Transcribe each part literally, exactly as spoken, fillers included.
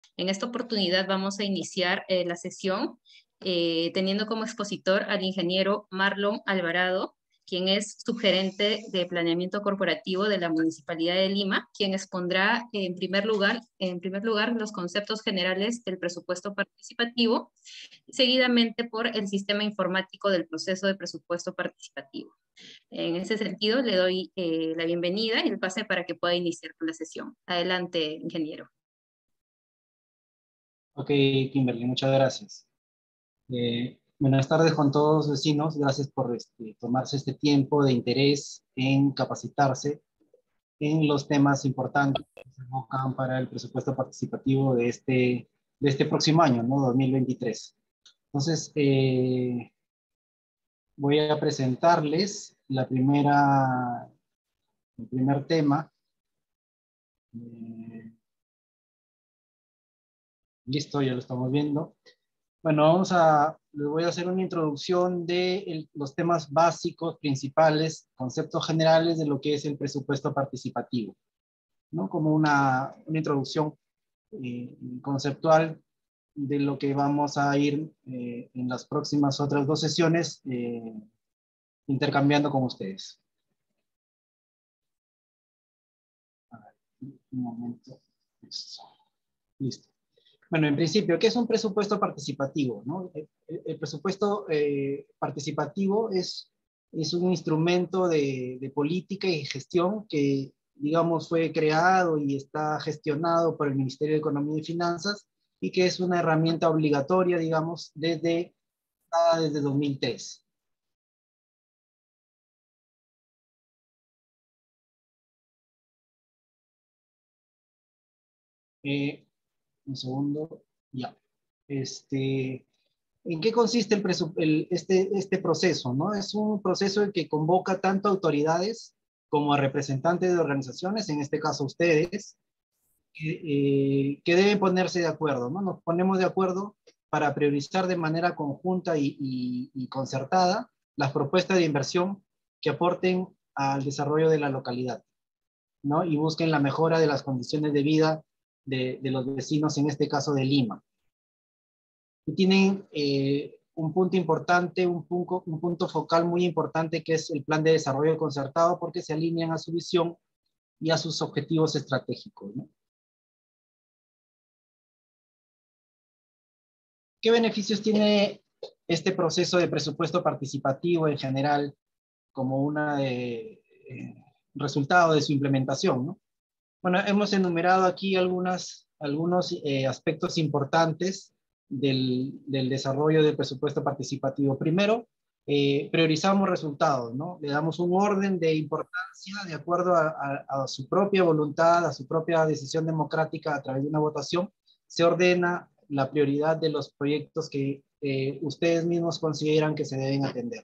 En esta oportunidad vamos a iniciar eh, la sesión eh, teniendo como expositor al ingeniero Marlon Alvarado, quien es subgerente de planeamiento corporativo de la Municipalidad de Lima, quien expondrá en primer lugar, en primer lugar los conceptos generales del presupuesto participativo, seguidamente por el sistema informático del proceso de presupuesto participativo. En ese sentido, le doy eh, la bienvenida y el pase para que pueda iniciar con la sesión. Adelante, ingeniero. Ok, Kimberly, muchas gracias. Eh, buenas tardes con todos los vecinos. Gracias por este, tomarse este tiempo de interés en capacitarse en los temas importantes que se enfocan para el presupuesto participativo de este, de este próximo año, ¿no? dos mil veintitrés. Entonces, eh, voy a presentarles la primera, el primer tema. Eh, listo, ya lo estamos viendo. Bueno, vamos a, les voy a hacer una introducción de el, los temas básicos, principales, conceptos generales de lo que es el presupuesto participativo, ¿no? Como una, una introducción eh, conceptual de lo que vamos a ir eh, en las próximas otras dos sesiones eh, intercambiando con ustedes. A ver, un momento. Listo. Listo. Bueno, en principio, ¿qué es un presupuesto participativo, ¿no? El, el presupuesto eh, participativo es, es un instrumento de, de política y gestión que, digamos, fue creado y está gestionado por el Ministerio de Economía y Finanzas y que es una herramienta obligatoria, digamos, desde, desde dos mil tres. Eh, un segundo, ya. Este... ¿En qué consiste el el, este, este proceso, ¿no? Es un proceso que convoca tanto a autoridades como a representantes de organizaciones, en este caso ustedes, que, eh, que deben ponerse de acuerdo, ¿no? Nos ponemos de acuerdo para priorizar de manera conjunta y, y, y concertada las propuestas de inversión que aporten al desarrollo de la localidad, ¿no? Y busquen la mejora de las condiciones de vida de, de los vecinos, en este caso de Lima. Y tienen eh, un punto importante, un punto, un punto focal muy importante, que es el plan de desarrollo concertado, porque se alinean a su visión y a sus objetivos estratégicos, ¿no? ¿Qué beneficios tiene este proceso de presupuesto participativo en general como un eh, resultado de su implementación, ¿no? Bueno, hemos enumerado aquí algunas, algunos eh, aspectos importantes del, del desarrollo del presupuesto participativo. Primero, eh, priorizamos resultados, ¿no? Le damos un orden de importancia de acuerdo a, a, a su propia voluntad, a su propia decisión democrática a través de una votación. Se ordena la prioridad de los proyectos que eh, ustedes mismos consideran que se deben atender.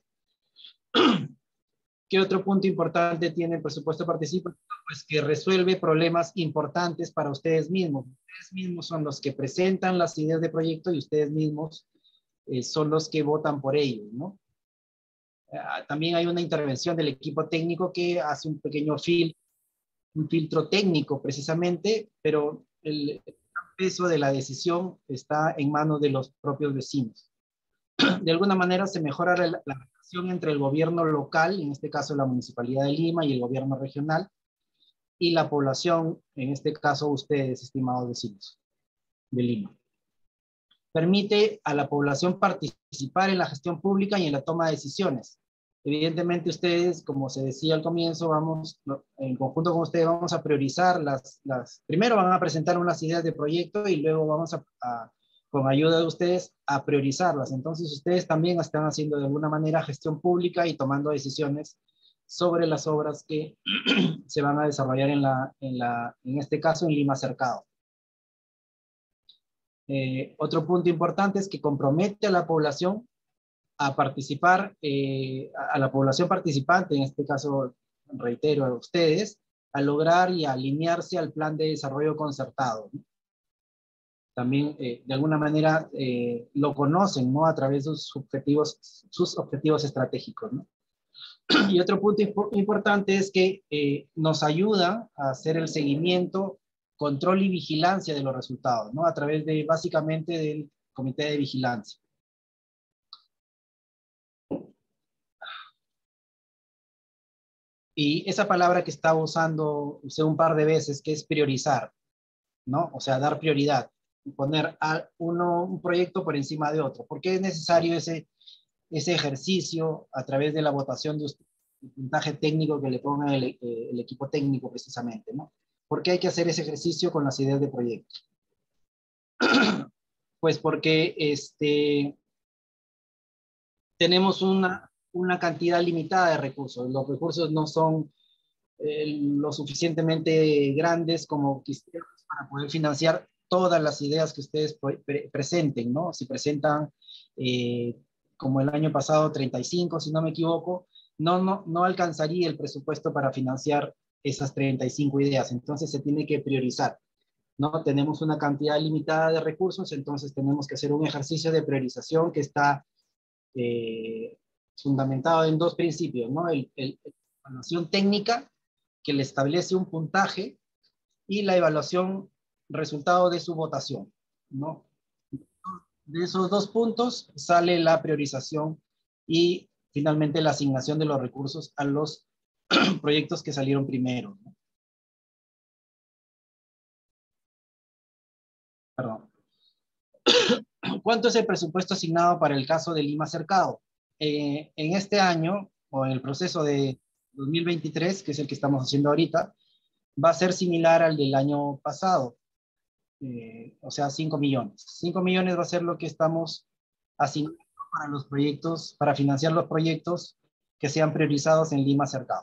¿Qué otro punto importante tiene el presupuesto participativo? Pues que resuelve problemas importantes para ustedes mismos. Ustedes mismos son los que presentan las ideas de proyecto y ustedes mismos eh, son los que votan por ellos, ¿no? Eh, también hay una intervención del equipo técnico que hace un pequeño fil, un filtro técnico precisamente, pero el, el peso de la decisión está en manos de los propios vecinos. De alguna manera se mejora la, la relación entre el gobierno local, en este caso la Municipalidad de Lima, y el gobierno regional, y la población, en este caso ustedes, estimados vecinos de Lima. Permite a la población participar en la gestión pública y en la toma de decisiones. Evidentemente ustedes, como se decía al comienzo, vamos, en conjunto con ustedes vamos a priorizar las, las primero van a presentar unas ideas de proyecto y luego vamos a, a con ayuda de ustedes, a priorizarlas. Entonces, ustedes también están haciendo de alguna manera gestión pública y tomando decisiones sobre las obras que se van a desarrollar en, la, en, la, en este caso en Lima Cercado. Eh, otro punto importante es que compromete a la población a participar, eh, a la población participante, en este caso, reitero, a ustedes, a lograr y a alinearse al plan de desarrollo concertado, ¿no? También eh, de alguna manera eh, lo conocen, ¿no? A través de sus objetivos, sus objetivos estratégicos, ¿no? Y otro punto imp importante es que eh, nos ayuda a hacer el seguimiento control y vigilancia de los resultados, ¿no? A través de, básicamente, del comité de vigilancia. Y esa palabra que estaba usando usé un par de veces, que es priorizar, ¿no? O sea, dar prioridad, poner a uno, un proyecto por encima de otro. ¿Por qué es necesario ese, ese ejercicio a través de la votación de usted, el puntaje técnico que le ponga el, eh, el equipo técnico precisamente, ¿no? ¿Por qué hay que hacer ese ejercicio con las ideas de proyecto? Pues porque este, tenemos una, una cantidad limitada de recursos. Los recursos no son eh, lo suficientemente grandes como quisiéramos para poder financiar todas las ideas que ustedes pre presenten, ¿no? Si presentan, eh, como el año pasado, treinta y cinco, si no me equivoco, no, no, no alcanzaría el presupuesto para financiar esas treinta y cinco ideas. Entonces se tiene que priorizar, ¿no? Tenemos una cantidad limitada de recursos, entonces tenemos que hacer un ejercicio de priorización que está eh, fundamentado en dos principios, ¿no? El, el, la evaluación técnica, que le establece un puntaje, y la evaluación resultado de su votación, ¿no? De esos dos puntos sale la priorización y finalmente la asignación de los recursos a los proyectos que salieron primero, ¿no? Perdón. ¿Cuánto es el presupuesto asignado para el caso de Lima Cercado? Eh, en este año, o en el proceso de dos mil veintitrés, que es el que estamos haciendo ahorita, va a ser similar al del año pasado. Eh, o sea, cinco millones. cinco millones va a ser lo que estamos asignando para los proyectos, para financiar los proyectos que sean priorizados en Lima Cercado.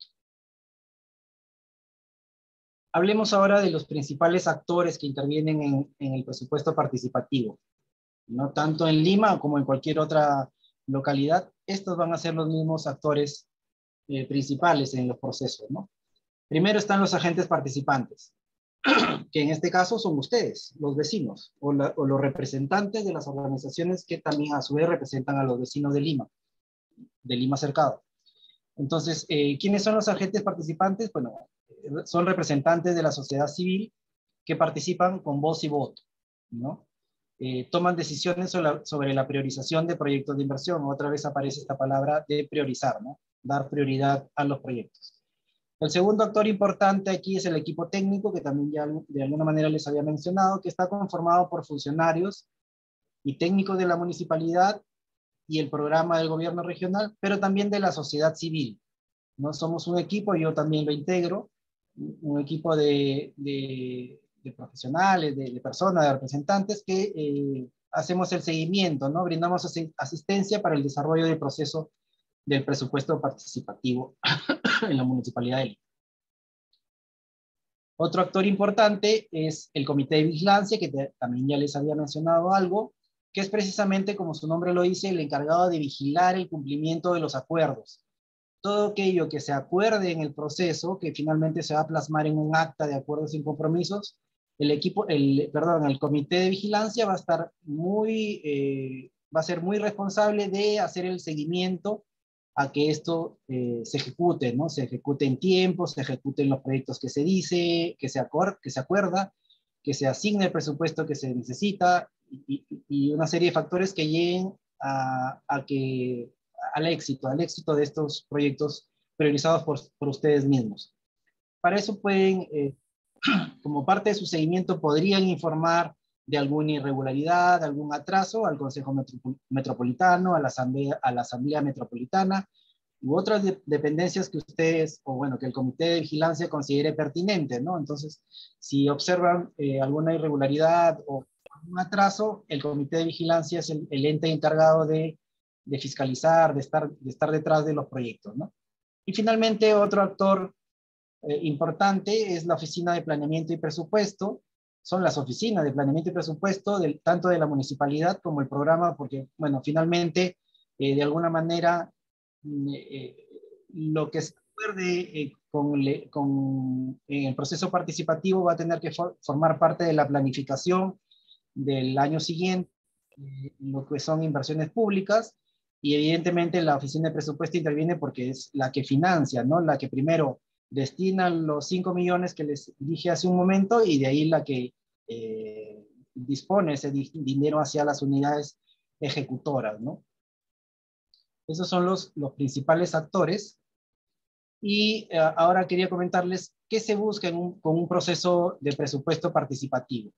Hablemos ahora de los principales actores que intervienen en, en el presupuesto participativo. No tanto en Lima como en cualquier otra localidad, estos van a ser los mismos actores eh, principales en los procesos, ¿no? Primero están los agentes participantes, que en este caso son ustedes, los vecinos, o, la, o los representantes de las organizaciones que también a su vez representan a los vecinos de Lima, de Lima Cercado. Entonces, eh, ¿quiénes son los agentes participantes? Bueno, son representantes de la sociedad civil que participan con voz y voto, ¿no? Eh, toman decisiones sobre la, sobre la priorización de proyectos de inversión. Otra vez aparece esta palabra de priorizar, ¿no? Dar prioridad a los proyectos. El segundo actor importante aquí es el equipo técnico, que también ya de alguna manera les había mencionado, que está conformado por funcionarios y técnicos de la municipalidad y el programa del gobierno regional, pero también de la sociedad civil, ¿no? Somos un equipo, yo también lo integro, un equipo de, de, de profesionales, de, de personas, de representantes que eh, hacemos el seguimiento, ¿no? Brindamos asistencia para el desarrollo del proceso del presupuesto participativo en la Municipalidad de Lima. Otro actor importante es el Comité de Vigilancia, que te, también ya les había mencionado algo, que es precisamente, como su nombre lo dice, el encargado de vigilar el cumplimiento de los acuerdos. Todo aquello que se acuerde en el proceso, que finalmente se va a plasmar en un acta de acuerdos y compromisos, el equipo, el, perdón, el Comité de Vigilancia va a estar muy, eh, va a ser muy responsable de hacer el seguimiento a que esto eh, se ejecute, ¿no? Se ejecute en tiempo, se ejecuten los proyectos que se dice, que se, acord, que se acuerda, que se asigne el presupuesto que se necesita y, y una serie de factores que lleguen a, a que, al éxito, al éxito de estos proyectos priorizados por, por ustedes mismos. Para eso pueden, eh, como parte de su seguimiento, podrían informar de alguna irregularidad, algún atraso al Consejo Metropolitano, a la Asamblea, a la Asamblea Metropolitana u otras de, dependencias que ustedes, o bueno, que el Comité de Vigilancia considere pertinente, ¿no? Entonces, si observan eh, alguna irregularidad o algún atraso, el Comité de Vigilancia es el, el ente encargado de, de fiscalizar, de estar, de estar detrás de los proyectos, ¿no? Y finalmente, otro actor eh, importante es la Oficina de Planeamiento y Presupuesto. Son las oficinas de planeamiento y presupuesto del, tanto de la municipalidad como el programa, porque, bueno, finalmente, eh, de alguna manera, eh, lo que se acuerde eh, con, le, con en el proceso participativo va a tener que for, formar parte de la planificación del año siguiente, eh, lo que son inversiones públicas, y evidentemente la oficina de presupuesto interviene porque es la que financia, ¿no? La que primero destina los cinco millones que les dije hace un momento y de ahí la que eh, dispone ese di dinero hacia las unidades ejecutoras, ¿no? Esos son los, los principales actores. Y eh, ahora quería comentarles qué se busca en un, con un proceso de presupuesto participativo.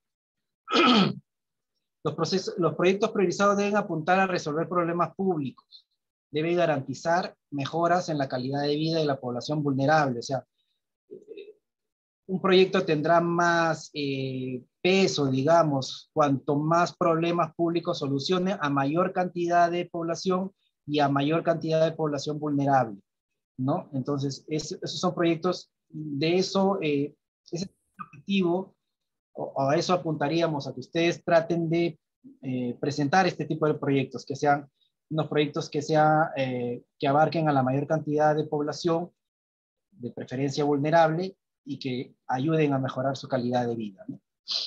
Los, procesos, los proyectos priorizados deben apuntar a resolver problemas públicos, deben garantizar mejoras en la calidad de vida de la población vulnerable. O sea, eh, un proyecto tendrá más eh, peso, digamos, cuanto más problemas públicos solucione a mayor cantidad de población y a mayor cantidad de población vulnerable, ¿no? Entonces, es, esos son proyectos, de eso, eh, ese objetivo, o a eso apuntaríamos, a que ustedes traten de eh, presentar este tipo de proyectos, que sean unos proyectos que, sea, eh, que abarquen a la mayor cantidad de población, de preferencia vulnerable, y que ayuden a mejorar su calidad de vida, ¿no?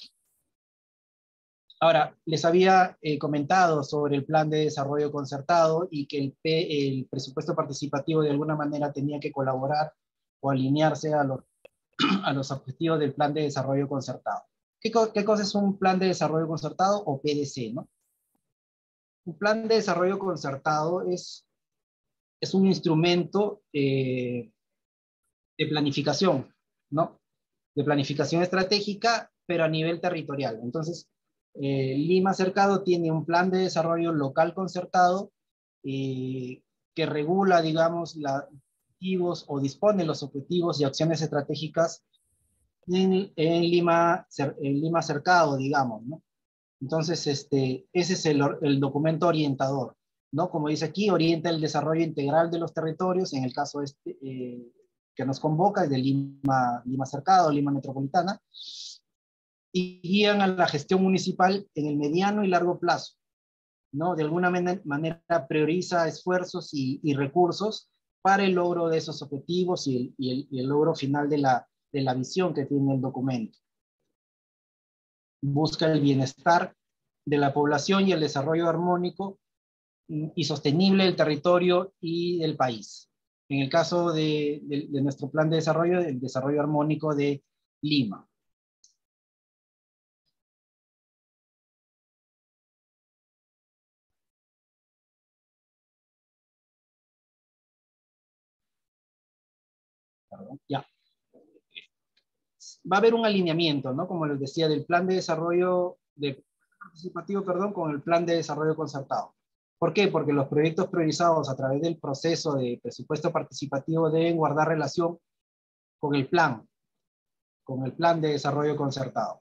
Ahora, les había eh, comentado sobre el plan de desarrollo concertado y que el, P, el presupuesto participativo de alguna manera tenía que colaborar o alinearse a los, a los objetivos del plan de desarrollo concertado. ¿Qué, ¿Qué cosa es un plan de desarrollo concertado o P D C, ¿no? Un plan de desarrollo concertado es, es un instrumento eh, de planificación, ¿no? De planificación estratégica, pero a nivel territorial. Entonces, eh, Lima Cercado tiene un plan de desarrollo local concertado eh, que regula, digamos, los objetivos o dispone los objetivos y acciones estratégicas en, en, Lima, en Lima Cercado, digamos, ¿no? Entonces, este, ese es el, el documento orientador, ¿no? Como dice aquí, orienta el desarrollo integral de los territorios, en el caso este, eh, que nos convoca, es de Lima, Lima Cercado, Lima Metropolitana, y guían a la gestión municipal en el mediano y largo plazo, ¿no? De alguna manera prioriza esfuerzos y, y recursos para el logro de esos objetivos y el, y el, y el logro final de la, de la visión que tiene el documento. Busca el bienestar de la población y el desarrollo armónico y sostenible del territorio y del país. En el caso de, de, de nuestro plan de desarrollo, el desarrollo armónico de Lima. Perdón, ya. Va a haber un alineamiento, ¿no? Como les decía, del plan de desarrollo de, participativo, perdón, con el plan de desarrollo concertado. ¿Por qué? Porque los proyectos priorizados a través del proceso de presupuesto participativo deben guardar relación con el plan, con el plan de desarrollo concertado.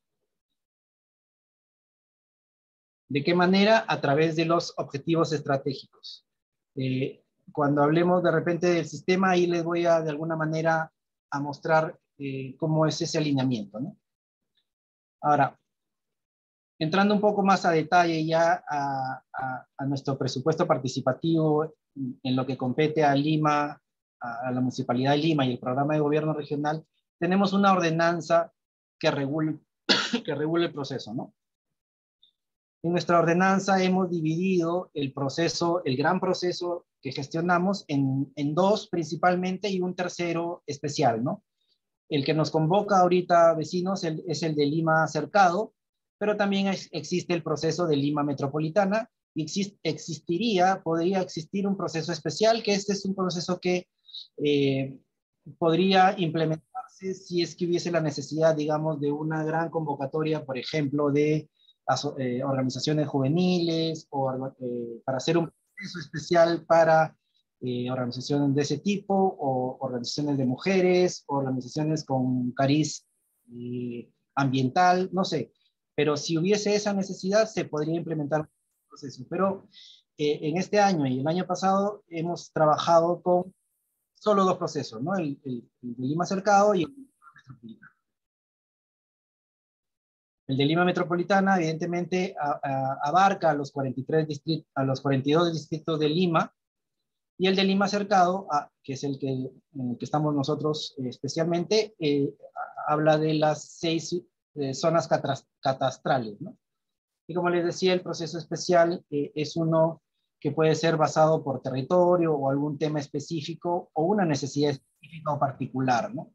¿De qué manera? A través de los objetivos estratégicos. Eh, cuando hablemos de repente del sistema, ahí les voy a de alguna manera a mostrar eh, cómo es ese alineamiento, ¿no? Ahora, entrando un poco más a detalle ya a, a, a nuestro presupuesto participativo en lo que compete a Lima, a, a la Municipalidad de Lima y el Programa de Gobierno Regional, tenemos una ordenanza que regula, que regula el proceso, ¿no? En nuestra ordenanza hemos dividido el proceso, el gran proceso que gestionamos en, en dos principalmente y un tercero especial, ¿no? El que nos convoca ahorita, vecinos, el, es el de Lima Cercado, pero también es, existe el proceso de Lima Metropolitana y exist, existiría, podría existir un proceso especial, que este es un proceso que eh, podría implementarse si es que hubiese la necesidad, digamos, de una gran convocatoria, por ejemplo, de eh, organizaciones juveniles o eh, para hacer un proceso especial para eh, organizaciones de ese tipo o organizaciones de mujeres, organizaciones con cariz eh, ambiental, no sé. Pero si hubiese esa necesidad, se podría implementar un proceso. Pero eh, en este año y el año pasado hemos trabajado con solo dos procesos, ¿no? El, el, el de Lima Cercado y el de Lima Metropolitana. El de Lima Metropolitana, evidentemente, a, a, abarca a los, cuarenta y tres distritos, a los cuarenta y dos distritos de Lima, y el de Lima Cercado, a, que es el que, en el que estamos nosotros eh, especialmente, eh, habla de las seis eh, zonas catastrales, ¿no? Y como les decía, el proceso especial eh, es uno que puede ser basado por territorio o algún tema específico o una necesidad específica o particular, ¿no?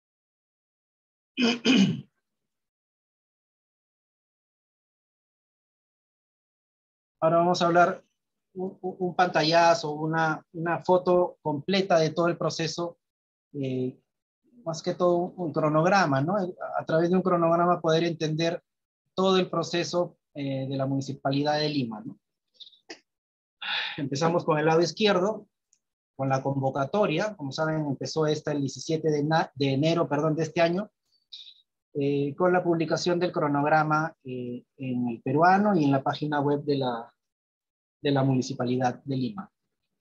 Ahora vamos a hablar un, un pantallazo, una, una foto completa de todo el proceso, eh, más que todo un, un cronograma, ¿no? A través de un cronograma poder entender todo el proceso eh, de la Municipalidad de Lima, ¿no? Empezamos con el lado izquierdo, con la convocatoria. Como saben, empezó esta el diecisiete de, de enero perdón, de este año, eh, con la publicación del cronograma eh, en el peruano y en la página web de la, de la Municipalidad de Lima.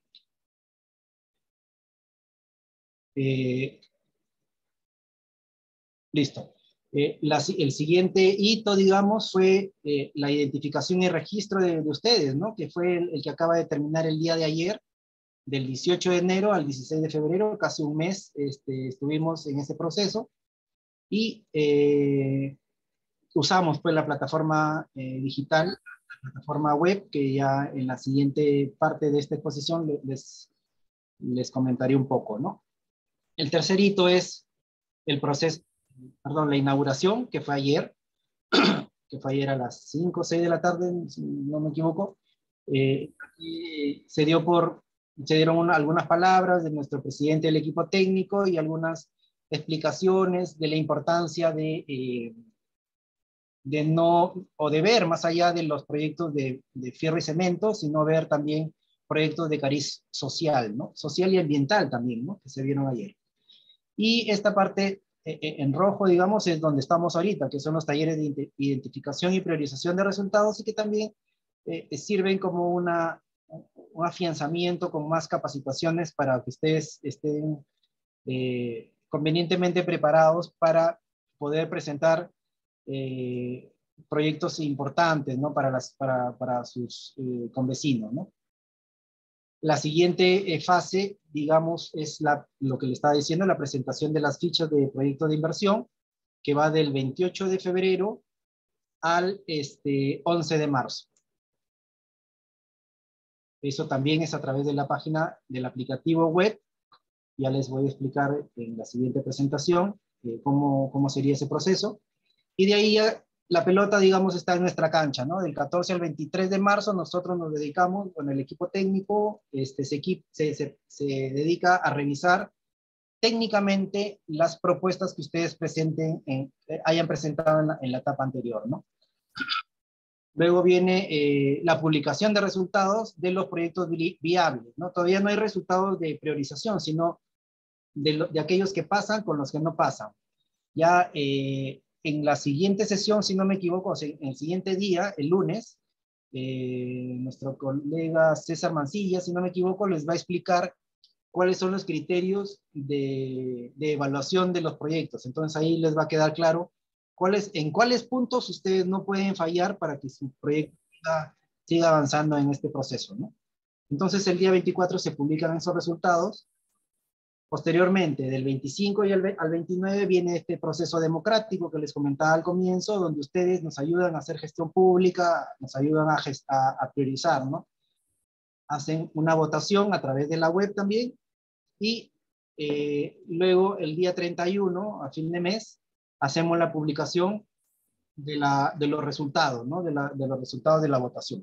Eh, listo. Eh, la, el siguiente hito, digamos, fue eh, la identificación y registro de, de ustedes, ¿no? Que fue el, el que acaba de terminar el día de ayer, del dieciocho de enero al dieciséis de febrero, casi un mes este, estuvimos en ese proceso, y eh, usamos pues la plataforma eh, digital, la plataforma web, que ya en la siguiente parte de esta exposición les, les comentaré un poco, ¿no? El tercer hito es el proceso, perdón, la inauguración, que fue ayer, que fue ayer a las cinco o seis de la tarde, si no me equivoco. Eh, aquí se dio por, se dieron una, algunas palabras de nuestro presidente del equipo técnico y algunas explicaciones de la importancia de, eh, de no, o de ver más allá de los proyectos de, de fierro y cemento, sino ver también proyectos de cariz social, ¿no? Social y ambiental también, ¿no? Que se vieron ayer. Y esta parte eh, en rojo, digamos, es donde estamos ahorita, que son los talleres de identificación y priorización de resultados y que también eh, sirven como una, un afianzamiento con más capacitaciones para que ustedes estén eh, convenientemente preparados para poder presentar eh, proyectos importantes, ¿no? Para, las, para, para sus eh, convecinos, ¿no? La siguiente eh, fase, digamos, es la, lo que le estaba diciendo, la presentación de las fichas de proyecto de inversión, que va del veintiocho de febrero al este, once de marzo. Eso también es a través de la página del aplicativo web. Ya les voy a explicar en la siguiente presentación eh, cómo, cómo sería ese proceso. Y de ahí ya la pelota, digamos, está en nuestra cancha, ¿no? Del catorce al veintitrés de marzo nosotros nos dedicamos, con el equipo técnico, este, se, se, se, se dedica a revisar técnicamente las propuestas que ustedes presenten, en, eh, hayan presentado en la, en la etapa anterior, ¿no? Luego viene eh, la publicación de resultados de los proyectos vi viables, ¿no? Todavía no hay resultados de priorización, sino de, lo, de aquellos que pasan con los que no pasan. Ya eh, en la siguiente sesión, si no me equivoco, o sea, en el siguiente día, el lunes, eh, nuestro colega César Mancilla, si no me equivoco, les va a explicar cuáles son los criterios de, de evaluación de los proyectos. Entonces ahí les va a quedar claro cuáles, en cuáles puntos ustedes no pueden fallar para que su proyecto siga, siga avanzando en este proceso, ¿no? Entonces el día veinticuatro se publican esos resultados. Posteriormente, del veinticinco y al veintinueve viene este proceso democrático que les comentaba al comienzo, donde ustedes nos ayudan a hacer gestión pública, nos ayudan a, a, a priorizar, ¿no? Hacen una votación a través de la web también, y eh, luego el día treinta y uno, a fin de mes, hacemos la publicación de, la, de los resultados, ¿no? De, la, de los resultados de la votación.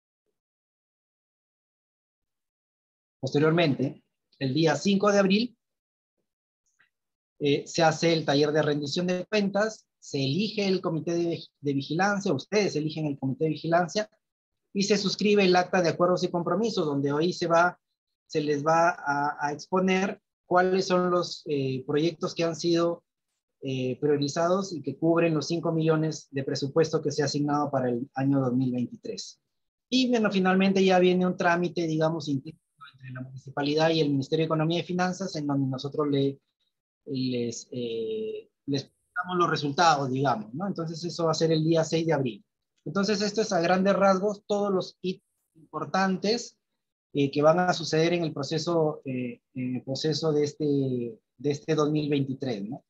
Posteriormente, el día cinco de abril, eh, se hace el taller de rendición de cuentas, se elige el comité de, de vigilancia, ustedes eligen el comité de vigilancia, y se suscribe el acta de acuerdos y compromisos, donde hoy se, va, se les va a, a exponer cuáles son los eh, proyectos que han sido eh, priorizados y que cubren los cinco millones de presupuesto que se ha asignado para el año dos mil veintitrés. Y bueno, finalmente ya viene un trámite, digamos, entre la municipalidad y el Ministerio de Economía y Finanzas, en donde nosotros le, les, eh, les damos los resultados, digamos, ¿no? Entonces eso va a ser el día seis de abril. Entonces esto es a grandes rasgos todos los hitos importantes eh, que van a suceder en el proceso, eh, en el proceso de este, de este dos mil veintitrés, ¿no?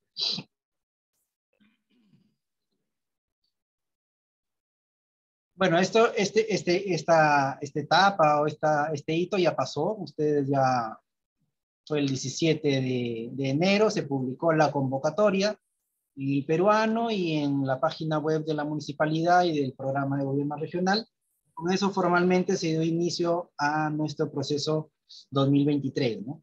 Bueno, esto, este, este, esta, esta etapa o esta, este hito ya pasó. Ustedes ya, fue el diecisiete de, de enero, se publicó la convocatoria y peruano y en la página web de la municipalidad y del programa de gobierno regional. Con eso formalmente se dio inicio a nuestro proceso dos mil veintitrés, ¿no?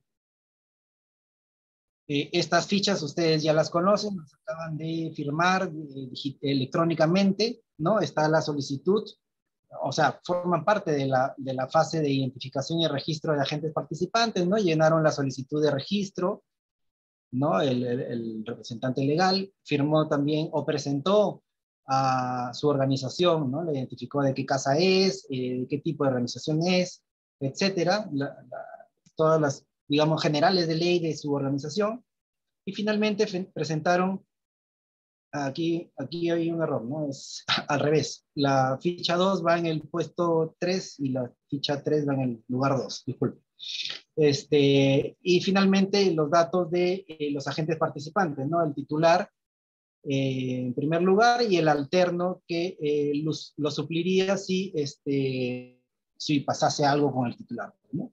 Eh, estas fichas ustedes ya las conocen, las acaban de firmar eh, electrónicamente, ¿no? Está la solicitud, o sea, forman parte de la, de la fase de identificación y registro de agentes participantes, ¿no? Llenaron la solicitud de registro, ¿no? El, el, el representante legal firmó también o presentó a su organización, ¿no? Le identificó de qué casa es, eh, de qué tipo de organización es, etcétera, la, la, todas las, digamos, generales de ley de su organización, y finalmente presentaron, aquí, aquí hay un error, ¿no? Es al revés, la ficha dos va en el puesto tres y la ficha tres va en el lugar dos, disculpe. Este, y finalmente los datos de eh, los agentes participantes, ¿no? El titular eh, en primer lugar y el alterno que eh, los, lo supliría si, este, si pasase algo con el titular, ¿no?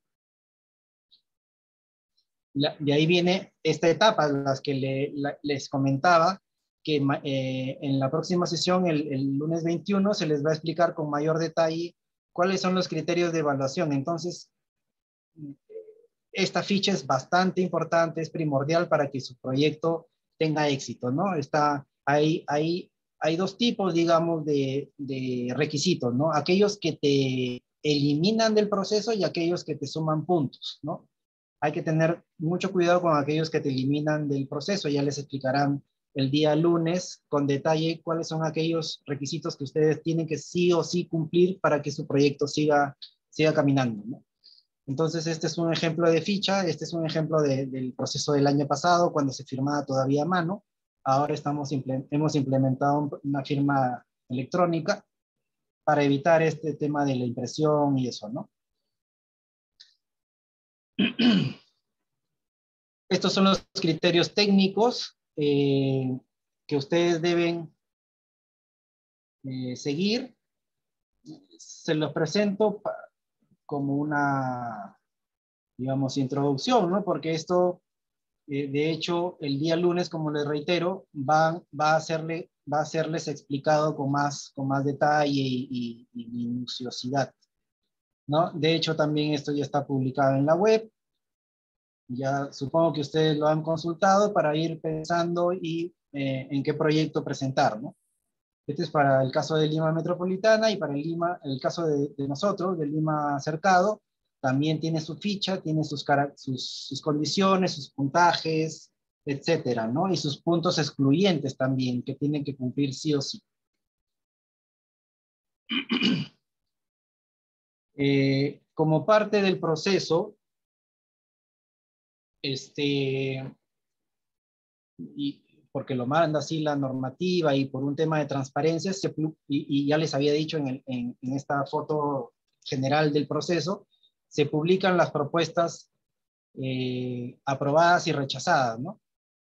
La, de ahí viene esta etapa, las que le, la, les comentaba, que eh, en la próxima sesión, el, el lunes veintiuno, se les va a explicar con mayor detalle cuáles son los criterios de evaluación. Entonces, esta ficha es bastante importante, es primordial para que su proyecto tenga éxito, ¿no? Está, hay, hay, hay dos tipos, digamos, de, de requisitos, ¿no? Aquellos que te eliminan del proceso y aquellos que te suman puntos, ¿no? Hay que tener mucho cuidado con aquellos que te eliminan del proceso, ya les explicarán el día lunes con detalle cuáles son aquellos requisitos que ustedes tienen que sí o sí cumplir para que su proyecto siga, siga caminando, ¿no? Entonces, este es un ejemplo de ficha, este es un ejemplo de, del proceso del año pasado, cuando se firmaba todavía a mano. Ahora estamos, hemos implementado una firma electrónica para evitar este tema de la impresión y eso, ¿no? Estos son los criterios técnicos eh, que ustedes deben eh, seguir. Se los presento como una, digamos, introducción, ¿no? Porque esto, eh, de hecho, el día lunes, como les reitero, va, va, a, hacerle, va a serles explicado con más, con más detalle y, y, y minuciosidad, ¿no? De hecho, también esto ya está publicado en la web. Ya supongo que ustedes lo han consultado para ir pensando y eh, en qué proyecto presentar, ¿no? Este es para el caso de Lima Metropolitana y para el, Lima, el caso de, de nosotros, de Lima Cercado, también tiene su ficha, tiene sus, sus, sus condiciones, sus puntajes, etcétera, ¿no? Y sus puntos excluyentes también, que tienen que cumplir sí o sí. Eh, como parte del proceso, este, y porque lo manda así la normativa y por un tema de transparencia, se, y, y ya les había dicho en, el, en, en esta foto general del proceso, se publican las propuestas eh, aprobadas y rechazadas, ¿no?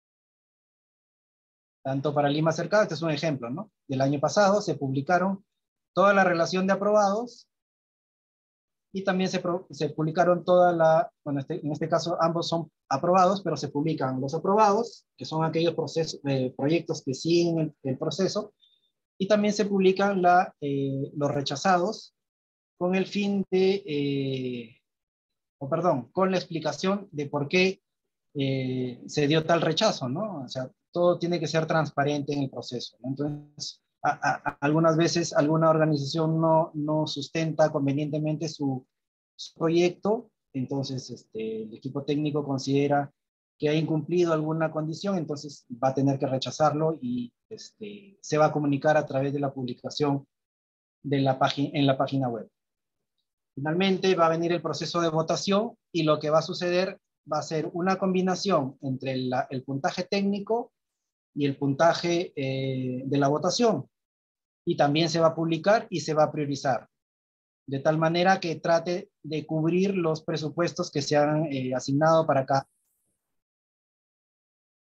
Tanto para Lima Cercado, este es un ejemplo, ¿no? Del año pasado se publicaron toda la relación de aprobados y también se, se publicaron toda la, bueno, este, en este caso ambos son aprobados, pero se publican los aprobados, que son aquellos procesos, eh, proyectos que siguen el, el proceso, y también se publican la, eh, los rechazados con el fin de, eh, o perdón, con la explicación de por qué eh, se dio tal rechazo, ¿no? O sea, todo tiene que ser transparente en el proceso, ¿no? Entonces, a, a, a algunas veces alguna organización no, no sustenta convenientemente su, su proyecto, entonces este, el equipo técnico considera que ha incumplido alguna condición, entonces va a tener que rechazarlo y este, se va a comunicar a través de la publicación de la en la página web. Finalmente va a venir el proceso de votación y lo que va a suceder va a ser una combinación entre la, el puntaje técnico y el puntaje eh, de la votación. Y también se va a publicar y se va a priorizar, de tal manera que trate de cubrir los presupuestos que se han eh, asignado para acá.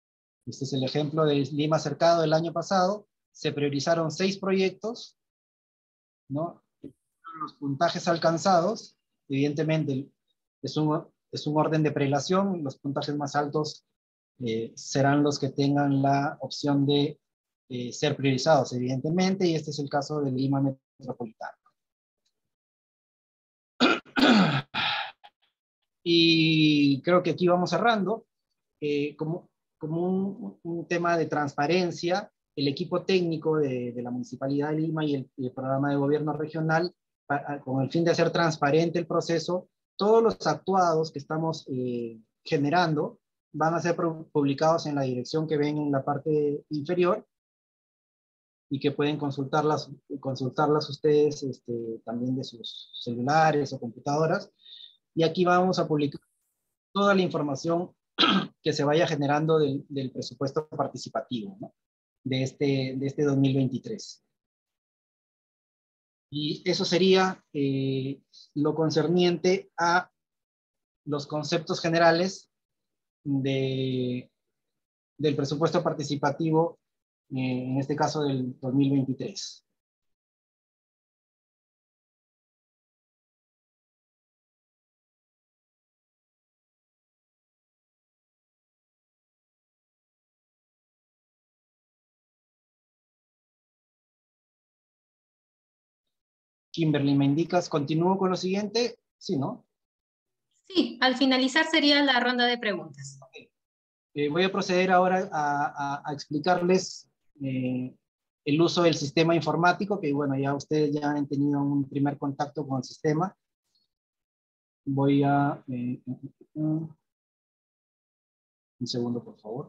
Este es el ejemplo de Lima Cercado del año pasado. Se priorizaron seis proyectos ¿no? Los puntajes alcanzados, evidentemente, es un, es un orden de prelación. Los puntajes más altos eh, serán los que tengan la opción de eh, ser priorizados, evidentemente, y este es el caso de Lima Metropolitana. Y creo que aquí vamos cerrando. Eh, como como un, un tema de transparencia, el equipo técnico de, de la Municipalidad de Lima y el, el programa de gobierno regional, para, con el fin de hacer transparente el proceso, todos los actuados que estamos eh, generando van a ser publicados en la dirección que ven en la parte inferior y que pueden consultarlas, consultarlas ustedes este, también de sus celulares o computadoras. Y aquí vamos a publicar toda la información que se vaya generando del, del presupuesto participativo, ¿no? de, este, de este dos mil veintitrés. Y eso sería eh, lo concerniente a los conceptos generales de, del presupuesto participativo, eh, en este caso del dos mil veintitrés. Kimberly, ¿me indicas? ¿Continúo con lo siguiente? Sí, ¿no? Sí, al finalizar sería la ronda de preguntas. Okay. Eh, voy a proceder ahora a, a, a explicarles eh, el uso del sistema informático, que bueno, ya ustedes ya han tenido un primer contacto con el sistema. Voy a... Eh, un segundo, por favor.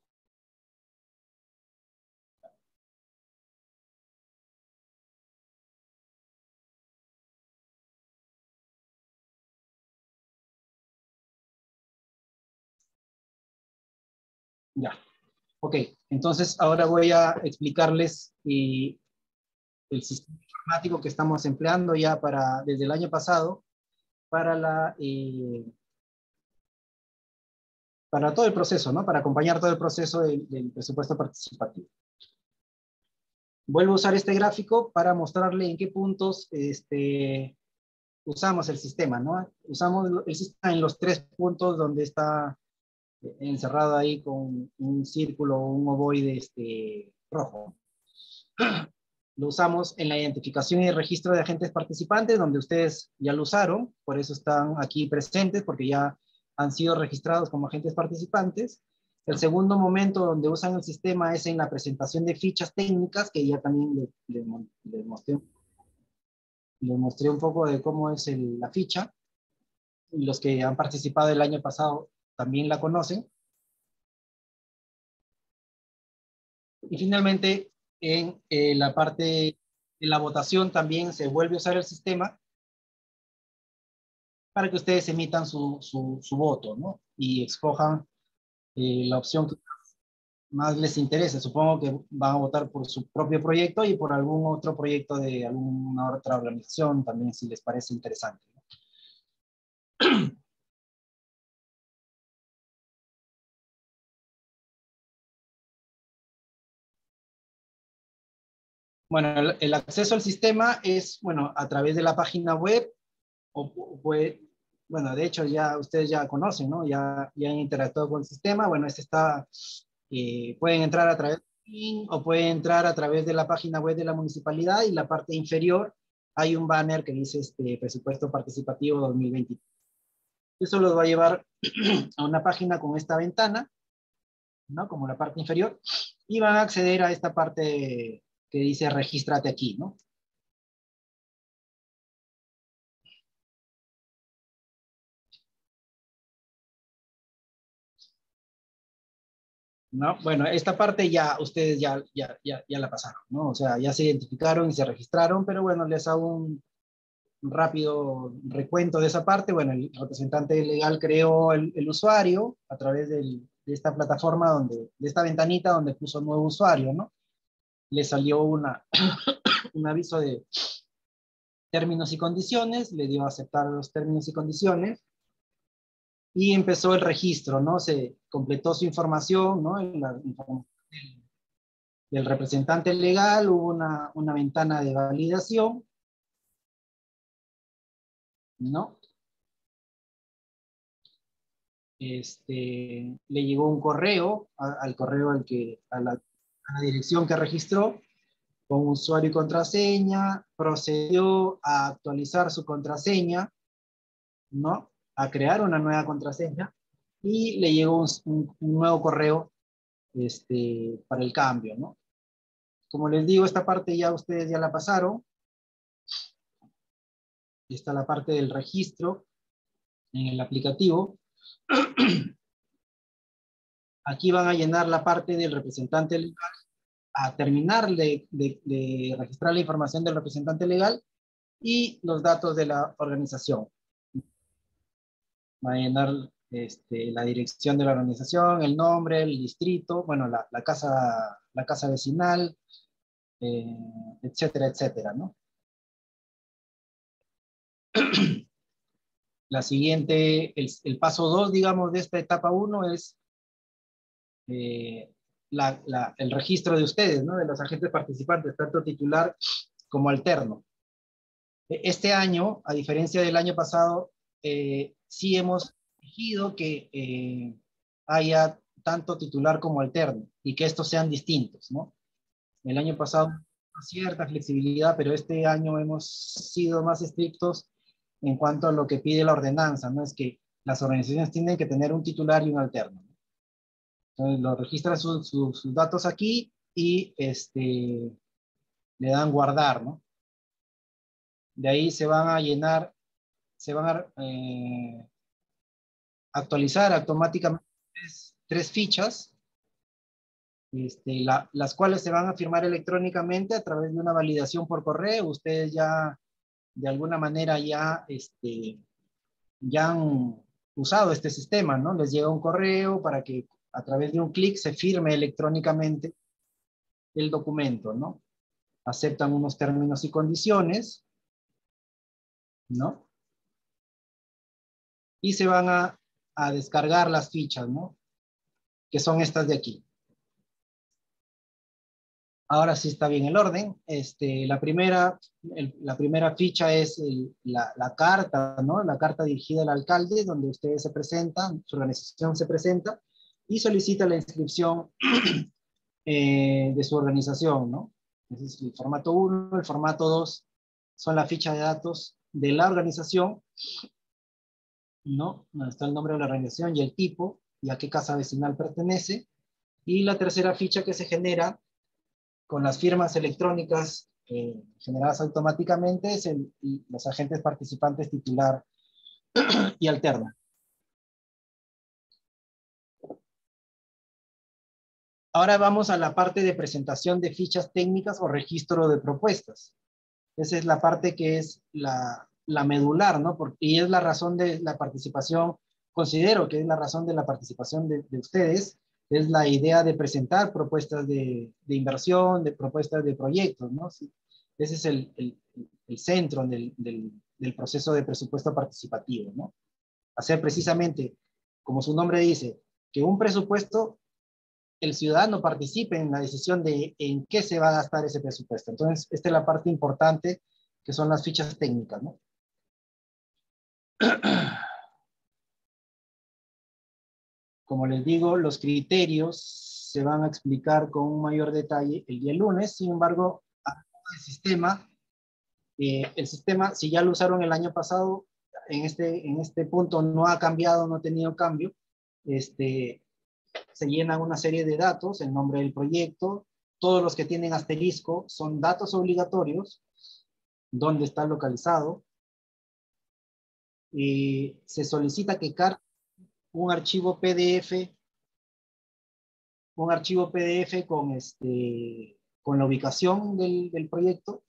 Ya. Ok, entonces ahora voy a explicarles eh, el sistema informático que estamos empleando ya para, desde el año pasado para, la, eh, para todo el proceso, ¿no? Para acompañar todo el proceso del, del presupuesto participativo. Vuelvo a usar este gráfico para mostrarle en qué puntos este, usamos el sistema, ¿no? Usamos el sistema en los tres puntos donde está encerrado ahí con un círculo o un ovoide este, rojo. Lo usamos en la identificación y registro de agentes participantes, donde ustedes ya lo usaron, por eso están aquí presentes, porque ya han sido registrados como agentes participantes. El segundo momento donde usan el sistema es en la presentación de fichas técnicas, que ya también les le, le mostré, le mostré un poco de cómo es el, la ficha. Y los que han participado el año pasado también la conocen. Y finalmente, en eh, la parte de la votación también se vuelve a usar el sistema para que ustedes emitan su, su, su voto, ¿no? Y escojan eh, la opción que más les interese. Supongo que van a votar por su propio proyecto y por algún otro proyecto de alguna otra organización también, si les parece interesante, ¿no? Bueno, el, el acceso al sistema es, bueno, a través de la página web, o, o puede, bueno, de hecho ya ustedes ya conocen, ¿no? Ya, ya han interactuado con el sistema. Bueno, este está, eh, pueden entrar a través de link o pueden entrar a través de la página web de la municipalidad, y en la parte inferior hay un banner que dice este, presupuesto participativo dos mil veinte. Eso los va a llevar a una página con esta ventana, ¿no? Como la parte inferior, y van a acceder a esta parte que dice regístrate aquí, ¿no? ¿No? Bueno, esta parte ya ustedes ya, ya, ya, ya la pasaron, ¿no? O sea, ya se identificaron y se registraron, pero bueno, les hago un, un rápido recuento de esa parte. Bueno, el representante legal creó el, el usuario a través del, de esta plataforma, donde, de esta ventanita donde puso nuevo usuario, ¿no? Le salió una, un aviso de términos y condiciones, le dio a aceptar los términos y condiciones, y empezó el registro, ¿no? Se completó su información, ¿no? La información del, del representante legal, hubo una, una ventana de validación, ¿no? Este, le llegó un correo, a, al correo al que, a la, a la dirección que registró, con usuario y contraseña, procedió a actualizar su contraseña, ¿no? A crear una nueva contraseña, y le llegó un, un, un nuevo correo este, para el cambio, ¿no? Como les digo, esta parte ya ustedes ya la pasaron. Está la parte del registro en el aplicativo. Aquí van a llenar la parte del representante legal, a terminar de, de, de registrar la información del representante legal y los datos de la organización. Va a llenar este, la dirección de la organización, el nombre, el distrito, bueno, la, la, casa, la casa vecinal, eh, etcétera, etcétera, ¿no? La siguiente, el, el paso dos, digamos, de esta etapa uno es eh, la, la, el registro de ustedes, ¿no? De los agentes participantes, tanto titular como alterno. Este año, a diferencia del año pasado, eh, sí hemos exigido que eh, haya tanto titular como alterno y que estos sean distintos, ¿no? El año pasado cierta flexibilidad, pero este año hemos sido más estrictos en cuanto a lo que pide la ordenanza, ¿no? Es que las organizaciones tienen que tener un titular y un alterno, ¿no? Entonces, lo registran su, su, sus datos aquí y este, le dan guardar, ¿no? De ahí se van a llenar, se van a eh, actualizar automáticamente tres, tres fichas, este, la, las cuales se van a firmar electrónicamente a través de una validación por correo. Ustedes ya, de alguna manera, ya, este, ya han usado este sistema, ¿no? Les llega un correo para que a través de un clic se firme electrónicamente el documento, ¿no? Aceptan unos términos y condiciones, ¿no? Y se van a, a descargar las fichas, ¿no? Que son estas de aquí. Ahora sí está bien el orden. Este, la, primera, el, la primera ficha es el, la, la carta, ¿no? La carta dirigida al alcalde, donde ustedes se presentan, su organización se presenta y solicita la inscripción eh, de su organización, ¿no? Ese es el formato uno. El formato dos son la ficha de datos de la organización, ¿no? Donde está el nombre de la organización y el tipo, y a qué casa vecinal pertenece. Y la tercera ficha que se genera con las firmas electrónicas eh, generadas automáticamente es el, los agentes participantes titular y alterno. Ahora vamos a la parte de presentación de fichas técnicas o registro de propuestas. Esa es la parte que es la, la medular, ¿no? Porque, y es la razón de la participación, considero que es la razón de la participación de, de ustedes, es la idea de presentar propuestas de, de inversión, de propuestas de proyectos, ¿no? Sí, ese es el, el, el centro del, del, del proceso de presupuesto participativo, ¿no? Hacer precisamente, como su nombre dice, que un presupuesto, el ciudadano participe en la decisión de en qué se va a gastar ese presupuesto. Entonces, esta es la parte importante, que son las fichas técnicas, ¿no? Como les digo, los criterios se van a explicar con un mayor detalle el día lunes. Sin embargo, el sistema, eh, el sistema, si ya lo usaron el año pasado, en este, en este punto no ha cambiado, no ha tenido cambio. Este, se llenan una serie de datos, el nombre del proyecto, todos los que tienen asterisco son datos obligatorios, dónde está localizado, y se solicita que cargue un archivo P D F, un archivo P D F con, este, con la ubicación del, del proyecto.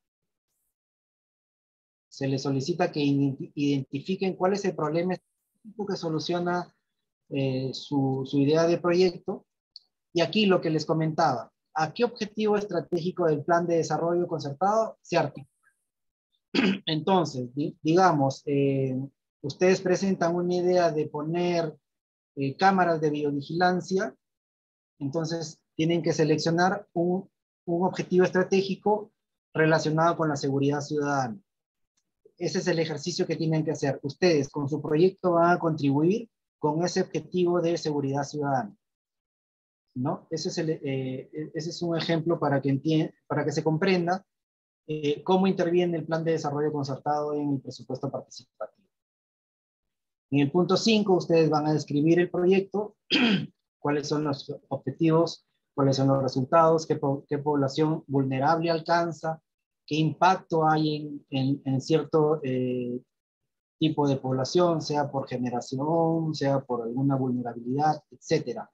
Se le solicita que identifiquen cuál es el problema que soluciona eh, su, su idea de proyecto. Y aquí lo que les comentaba, ¿a qué objetivo estratégico del plan de desarrollo concertado se articula? Entonces, di, digamos, eh, ustedes presentan una idea de poner eh, cámaras de videovigilancia, entonces tienen que seleccionar un, un objetivo estratégico relacionado con la seguridad ciudadana. ese es el ejercicio que tienen que hacer. Ustedes con su proyecto van a contribuir con ese objetivo de seguridad ciudadana, ¿no? Ese es, el, eh, ese es un ejemplo para que, entienda, para que se comprenda eh, cómo interviene el plan de desarrollo concertado en el presupuesto participativo. En el punto cinco, ustedes van a describir el proyecto, cuáles son los objetivos, cuáles son los resultados, qué, po qué población vulnerable alcanza, qué impacto hay en, en, en cierto eh, tipo de población, sea por generación, sea por alguna vulnerabilidad, etcétera.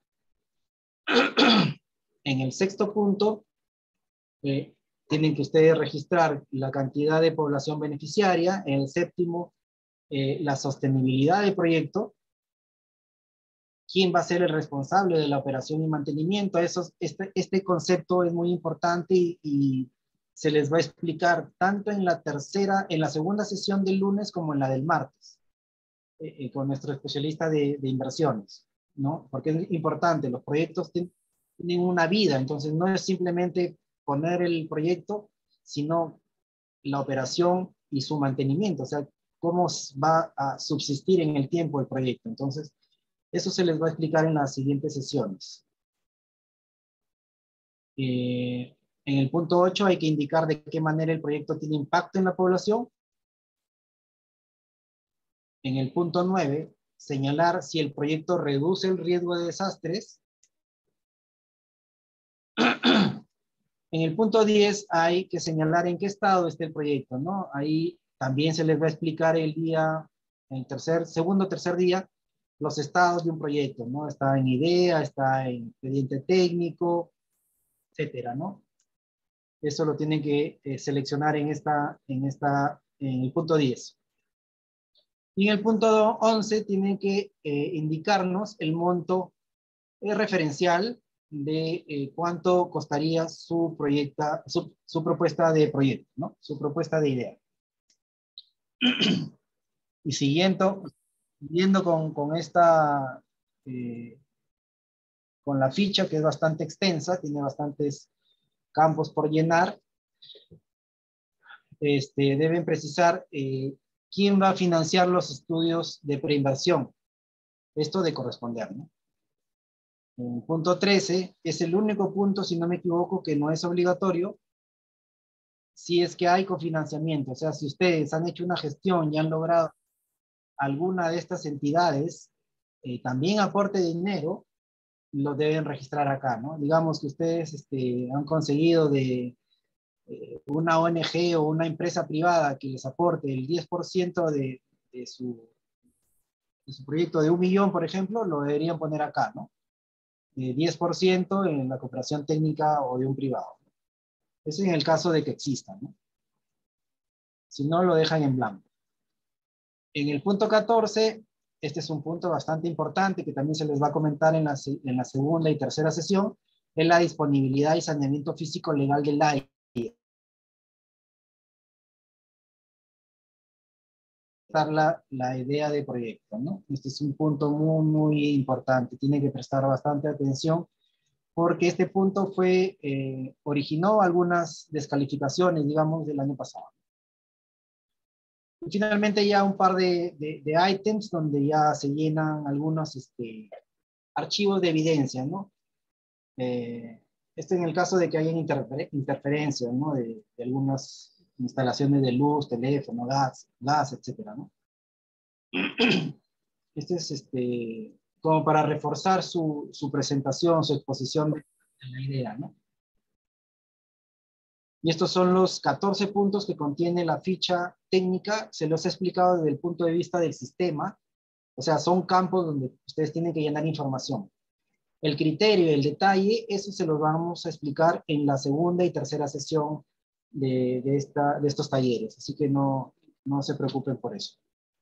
En el sexto punto, eh, tienen que ustedes registrar la cantidad de población beneficiaria. En el séptimo, eh, la sostenibilidad del proyecto. ¿Quién va a ser el responsable de la operación y mantenimiento? Eso, este, este concepto es muy importante y, y se les va a explicar tanto en la tercera, en la segunda sesión del lunes como en la del martes, eh, eh, con nuestro especialista de, de inversiones, ¿no? Porque es importante, los proyectos tienen una vida, entonces no es simplemente poner el proyecto, sino la operación y su mantenimiento, o sea, cómo va a subsistir en el tiempo el proyecto. Entonces, eso se les va a explicar en las siguientes sesiones. Eh, en el punto ocho hay que indicar de qué manera el proyecto tiene impacto en la población. En el punto nueve, señalar si el proyecto reduce el riesgo de desastres. En el punto diez hay que señalar en qué estado está el proyecto, ¿no? Ahí también se les va a explicar el día, el tercer, segundo o tercer día, los estados de un proyecto, ¿no? Está en idea, está en expediente técnico, etcétera, ¿no? Eso lo tienen que eh, seleccionar en, esta, en, esta, en el punto diez. Y en el punto once tienen que eh, indicarnos el monto eh, referencial de eh, cuánto costaría su, proyecta, su, su propuesta de proyecto, ¿no? Su propuesta de idea. Y siguiendo, siguiendo con, con esta, eh, con la ficha que es bastante extensa, tiene bastantes campos por llenar, este, deben precisar eh, quién va a financiar los estudios de preinversión. Esto de corresponder, ¿no? En punto trece es el único punto, si no me equivoco, que no es obligatorio si es que hay cofinanciamiento. O sea, si ustedes han hecho una gestión y han logrado alguna de estas entidades, eh, también aporte dinero, lo deben registrar acá, ¿no? Digamos que ustedes este, han conseguido de eh, una O N G o una empresa privada que les aporte el diez por ciento de, de, su, de su proyecto de un millón, por ejemplo, lo deberían poner acá, ¿no? Eh, diez por ciento en la cooperación técnica o de un privado. Eso en el caso de que exista, ¿no? Si no, lo dejan en blanco. En el punto catorce, este es un punto bastante importante que también se les va a comentar en la, en la segunda y tercera sesión, es la disponibilidad y saneamiento físico legal del área. La, la idea de proyecto, ¿no? Este es un punto muy, muy importante. Tiene que prestar bastante atención porque este punto fue, eh, originó algunas descalificaciones, digamos, del año pasado. Y finalmente ya un par de, de, de ítems donde ya se llenan algunos este, archivos de evidencia, ¿no? Eh, esto en el caso de que hayan interfer interferencias, ¿no? De, de algunas instalaciones de luz, teléfono, gas, gas, etcétera, ¿no? Este es este, como para reforzar su, su presentación, su exposición de, de la idea, ¿no? Y estos son los catorce puntos que contiene la ficha técnica. Se los he explicado desde el punto de vista del sistema. O sea, son campos donde ustedes tienen que llenar información. El criterio y el detalle, eso se los vamos a explicar en la segunda y tercera sesión de, de, esta, de estos talleres. Así que no, no se preocupen por eso.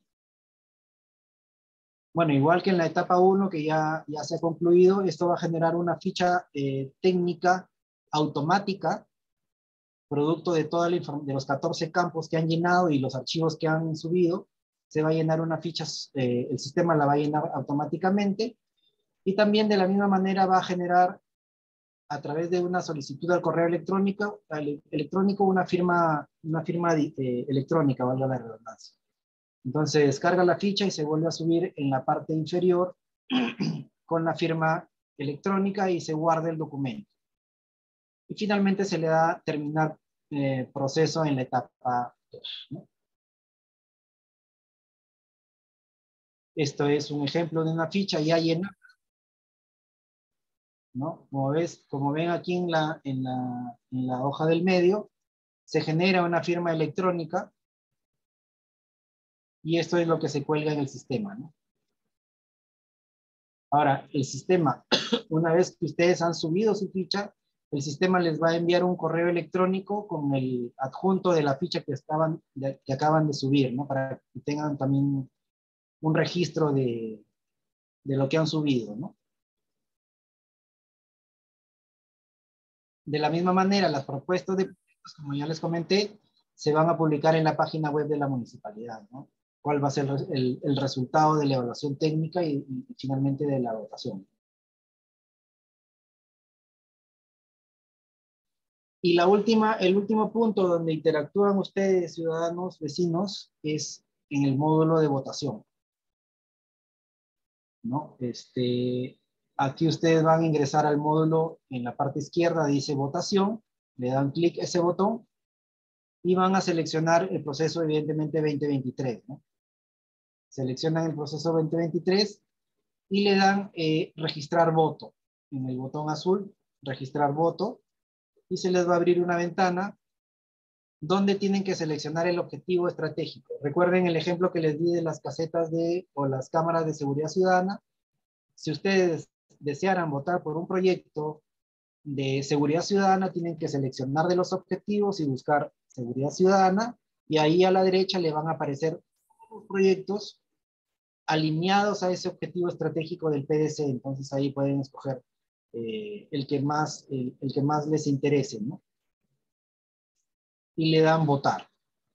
Bueno, igual que en la etapa uno, que ya, ya se ha concluido, esto va a generar una ficha eh, técnica automática, producto de, toda la de los catorce campos que han llenado y los archivos que han subido. Se va a llenar una ficha, eh, el sistema la va a llenar automáticamente, y también de la misma manera va a generar a través de una solicitud al correo electrónico, al electrónico una firma, una firma eh, electrónica, valga la redundancia. Entonces se descarga la ficha y se vuelve a subir en la parte inferior con la firma electrónica y se guarda el documento. Y finalmente se le da terminar eh, proceso en la etapa dos, ¿no? Esto es un ejemplo de una ficha ya llena, ¿no? Como ves, como ven aquí en la, en la, en la hoja del medio, se genera una firma electrónica y esto es lo que se cuelga en el sistema, ¿no? Ahora, el sistema, una vez que ustedes han subido su ficha, el sistema les va a enviar un correo electrónico con el adjunto de la ficha que, estaban, de, que acaban de subir, ¿no? Para que tengan también un registro de, de lo que han subido, ¿no? De la misma manera, las propuestas de proyectos, como ya les comenté, se van a publicar en la página web de la municipalidad, ¿no? Cuál va a ser el, el resultado de la evaluación técnica y, y finalmente de la votación. Y la última, el último punto donde interactúan ustedes, ciudadanos, vecinos, es en el módulo de votación, ¿no? Este, aquí ustedes van a ingresar al módulo, en la parte izquierda dice votación, le dan clic a ese botón y van a seleccionar el proceso, evidentemente, veinte veintitrés, ¿no? Seleccionan el proceso veinte veintitrés y le dan eh, registrar voto. En el botón azul, registrar voto, y se les va a abrir una ventana donde tienen que seleccionar el objetivo estratégico. Recuerden el ejemplo que les di de las casetas de, o las cámaras de seguridad ciudadana. Si ustedes desearan votar por un proyecto de seguridad ciudadana, tienen que seleccionar de los objetivos y buscar seguridad ciudadana, y ahí a la derecha le van a aparecer los proyectos alineados a ese objetivo estratégico del P D C. Entonces ahí pueden escoger eh, el, que más, el, el que más les interese, ¿no? Y le dan votar.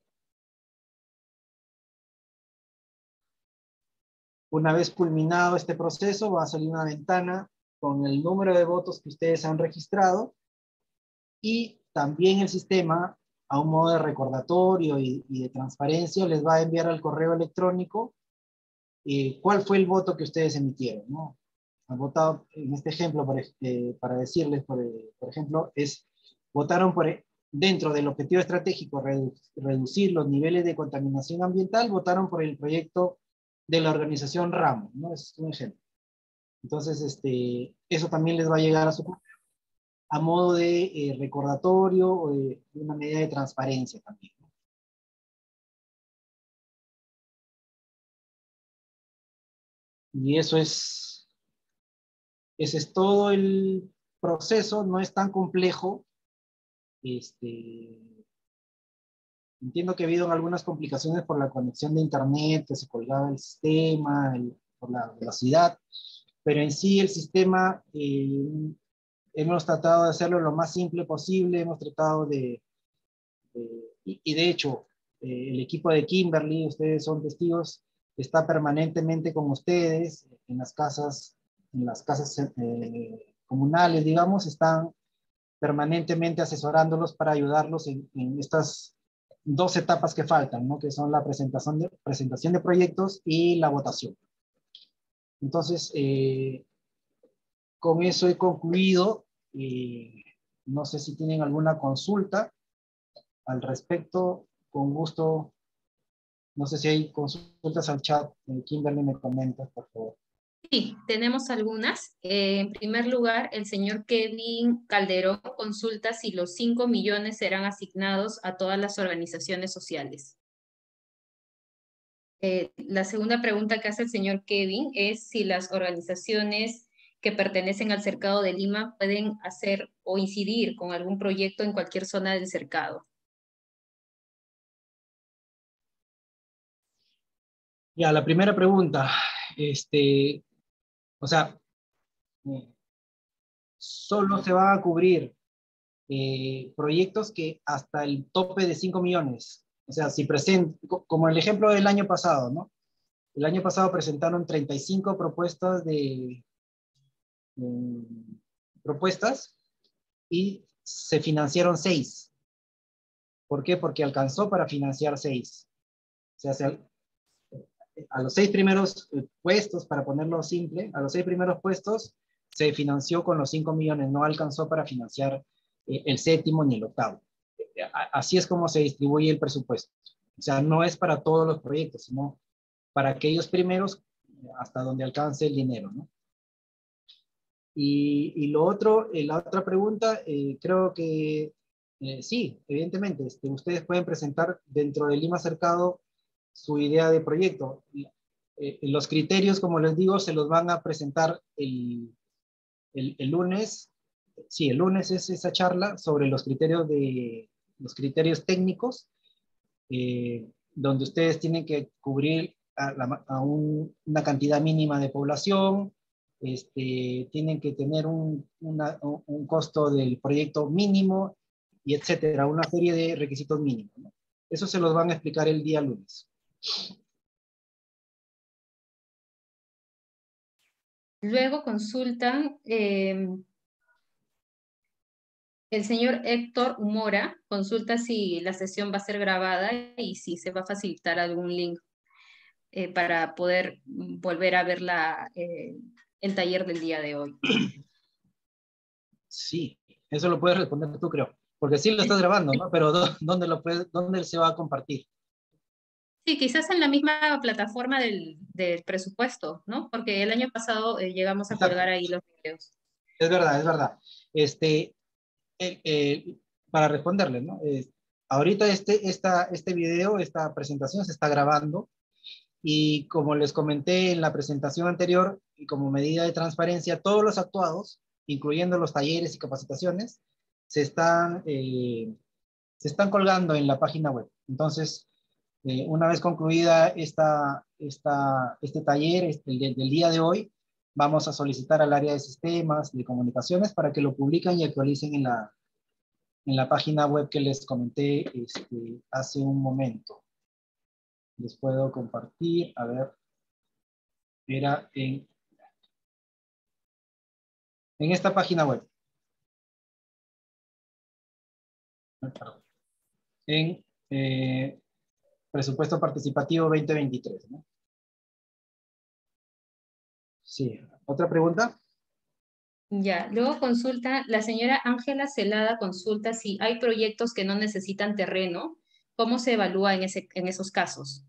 Una vez culminado este proceso, va a salir una ventana con el número de votos que ustedes han registrado, y también el sistema, a un modo de recordatorio y, y de transparencia, les va a enviar al correo electrónico eh, cuál fue el voto que ustedes emitieron, ¿no? Han votado, en este ejemplo, por, eh, para decirles, por, por ejemplo, es, votaron por, dentro del objetivo estratégico, redu reducir los niveles de contaminación ambiental, votaron por el proyecto de la organización Ramo, ¿no? Es un ejemplo. Entonces, este, eso también les va a llegar a su a modo de eh, recordatorio o de, de una medida de transparencia también, ¿no? Y eso es, ese es todo el proceso, no es tan complejo. Este, entiendo que ha habido algunas complicaciones por la conexión de internet, que se colgaba el sistema, el, por la velocidad, pero en sí el sistema eh, hemos tratado de hacerlo lo más simple posible, hemos tratado de, de y, y de hecho, eh, el equipo de Kimberly, ustedes son testigos, está permanentemente con ustedes en las casas, en las casas eh, comunales, digamos, están permanentemente asesorándolos para ayudarlos en, en estas dos etapas que faltan, ¿no? Que son la presentación de, presentación de proyectos y la votación. Entonces, eh, con eso he concluido. Eh, no sé si tienen alguna consulta al respecto. Con gusto. No sé si hay consultas al chat. Kimberly, me comentas, por favor. Sí, tenemos algunas. Eh, en primer lugar, el señor Kevin Calderón consulta si los cinco millones serán asignados a todas las organizaciones sociales. Eh, la segunda pregunta que hace el señor Kevin es si las organizaciones que pertenecen al Cercado de Lima pueden hacer o incidir con algún proyecto en cualquier zona del Cercado. Ya, la primera pregunta, este, o sea, solo se van a cubrir eh, proyectos que hasta el tope de cinco millones. O sea, si present, como el ejemplo del año pasado, ¿no? El año pasado presentaron treinta y cinco propuestas de, de propuestas y se financiaron seis. ¿Por qué? Porque alcanzó para financiar seis. O sea, se, a los seis primeros puestos, para ponerlo simple, a los seis primeros puestos se financió con los cinco millones, no alcanzó para financiar eh, el séptimo ni el octavo. Así es como se distribuye el presupuesto. O sea, no es para todos los proyectos, sino para aquellos primeros hasta donde alcance el dinero, ¿no? Y, y lo otro, eh, la otra pregunta, eh, creo que eh, sí, evidentemente, este, ustedes pueden presentar dentro del Lima Cercado su idea de proyecto. Eh, los criterios, como les digo, se los van a presentar el, el, el lunes. Sí, el lunes es esa charla sobre los criterios, de, los criterios técnicos, eh, donde ustedes tienen que cubrir a, la, a un, una cantidad mínima de población, este, tienen que tener un, una, un costo del proyecto mínimo, y etcétera, una serie de requisitos mínimos, ¿no? Eso se los van a explicar el día lunes. Luego consultan, eh, el señor Héctor Humora consulta si la sesión va a ser grabada y si se va a facilitar algún link eh, para poder volver a ver la, eh, el taller del día de hoy. Sí, eso lo puedes responder tú, creo. Porque sí lo estás grabando, ¿no? Pero ¿dónde, lo puedes, dónde se va a compartir? Sí, quizás en la misma plataforma del, del presupuesto, ¿no? Porque el año pasado eh, llegamos a Exacto. colgar ahí los videos. Es verdad, es verdad. Este, eh, eh, para responderle, ¿no? Eh, ahorita este, esta, este video, esta presentación se está grabando y como les comenté en la presentación anterior y como medida de transparencia, todos los actuados, incluyendo los talleres y capacitaciones, se están, eh, se están colgando en la página web. Entonces, eh, una vez concluida esta, esta, este taller, este, el del, del día de hoy, vamos a solicitar al área de sistemas, de comunicaciones, para que lo publiquen y actualicen en la, en la página web que les comenté este, hace un momento. Les puedo compartir, a ver, era en, en esta página web. En eh, presupuesto participativo veinte veintitrés, ¿no? Sí. ¿Otra pregunta? Ya, luego consulta, la señora Ángela Celada consulta si hay proyectos que no necesitan terreno, ¿cómo se evalúa en, ese, en esos casos?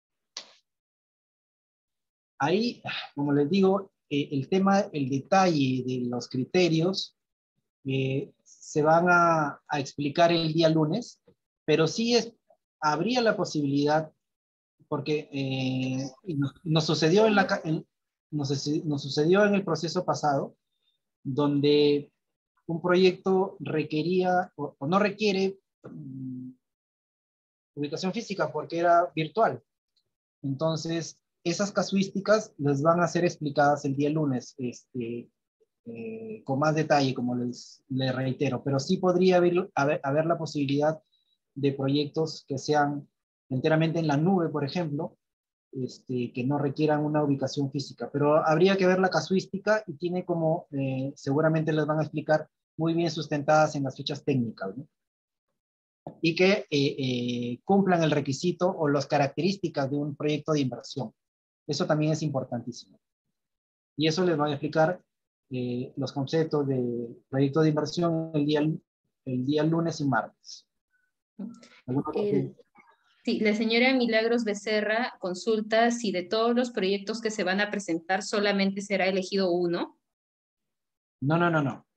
Ahí, como les digo, eh, el tema, el detalle de los criterios eh, se van a, a explicar el día lunes, pero sí es, habría la posibilidad, porque eh, nos, nos sucedió en la, en, nos, nos sucedió en el proceso pasado, donde un proyecto requería o, o no requiere um, ubicación física porque era virtual. Entonces, esas casuísticas les van a ser explicadas el día lunes, este, eh, con más detalle, como les, les reitero, pero sí podría haber, haber, haber la posibilidad de proyectos que sean enteramente en la nube, por ejemplo, este, que no requieran una ubicación física, pero habría que ver la casuística y tiene como, eh, seguramente les van a explicar, muy bien sustentadas en las fichas técnicas, ¿no? Y que eh, eh, cumplan el requisito o las características de un proyecto de inversión. Eso también es importantísimo. Y eso les van a explicar eh, los conceptos de proyecto de inversión el día, el día lunes y martes. El, sí, la señora Milagros Becerra consulta si de todos los proyectos que se van a presentar solamente será elegido uno. No, no, no, no.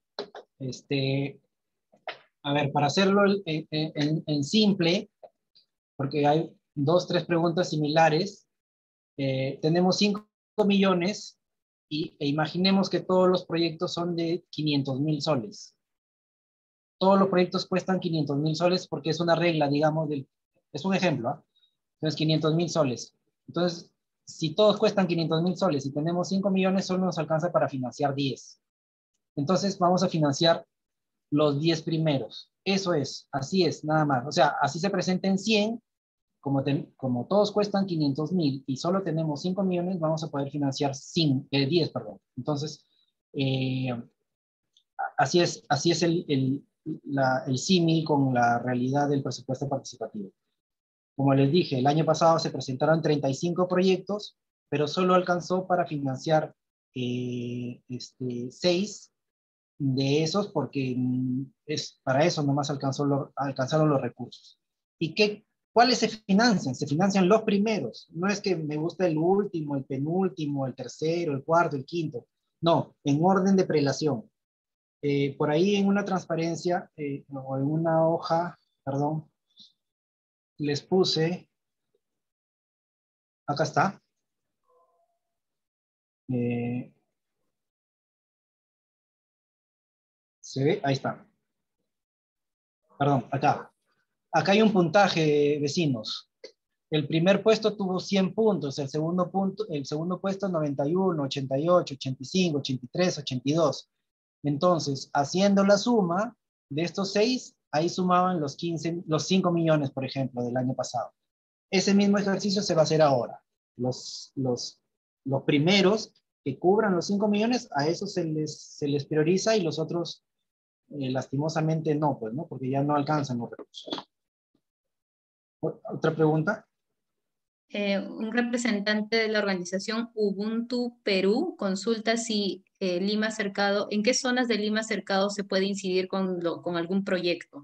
Este, a ver, para hacerlo en, en, en simple, porque hay dos, tres preguntas similares, eh, tenemos cinco millones y, e imaginemos que todos los proyectos son de quinientos mil soles. Todos los proyectos cuestan quinientos mil soles porque es una regla, digamos, del, es un ejemplo, ¿eh? Entonces quinientos mil soles. Entonces, si todos cuestan quinientos mil soles y tenemos cinco millones, solo nos alcanza para financiar diez. Entonces vamos a financiar los diez primeros. Eso es, así es, nada más. O sea, así se presenten cien, como, ten, como todos cuestan quinientos mil y solo tenemos cinco millones, vamos a poder financiar cinco, eh, diez, perdón. Entonces, eh, así es, así es el, el, la, el símil con la realidad del presupuesto participativo. Como les dije, el año pasado se presentaron treinta y cinco proyectos, pero solo alcanzó para financiar eh, este, seis de esos porque mm, es, para eso nomás alcanzó lo, alcanzaron los recursos. ¿Y qué, cuáles se financian? Se financian los primeros. No es que me gusta el último, el penúltimo, el tercero, el cuarto, el quinto. No, en orden de prelación. Eh, por ahí en una transparencia eh, o en una hoja, perdón, les puse, acá está, eh, ¿se ve? Ahí está. Perdón, acá. Acá hay un puntaje, vecinos. El primer puesto tuvo cien puntos, el segundo, punto, el segundo puesto noventa y uno, ochenta y ocho, ochenta y cinco, ochenta y tres, ochenta y dos. Entonces, haciendo la suma de estos seis, ahí sumaban los, quince, los cinco millones, por ejemplo, del año pasado. Ese mismo ejercicio se va a hacer ahora. Los, los, los primeros que cubran los cinco millones, a esos se les, se les prioriza y los otros, eh, lastimosamente, no, pues, ¿no? Porque ya no alcanzan los recursos. ¿Otra pregunta? Eh, un representante de la organización Ubuntu Perú consulta si eh, Lima Cercado, ¿en qué zonas de Lima Cercado se puede incidir con, lo, con algún proyecto?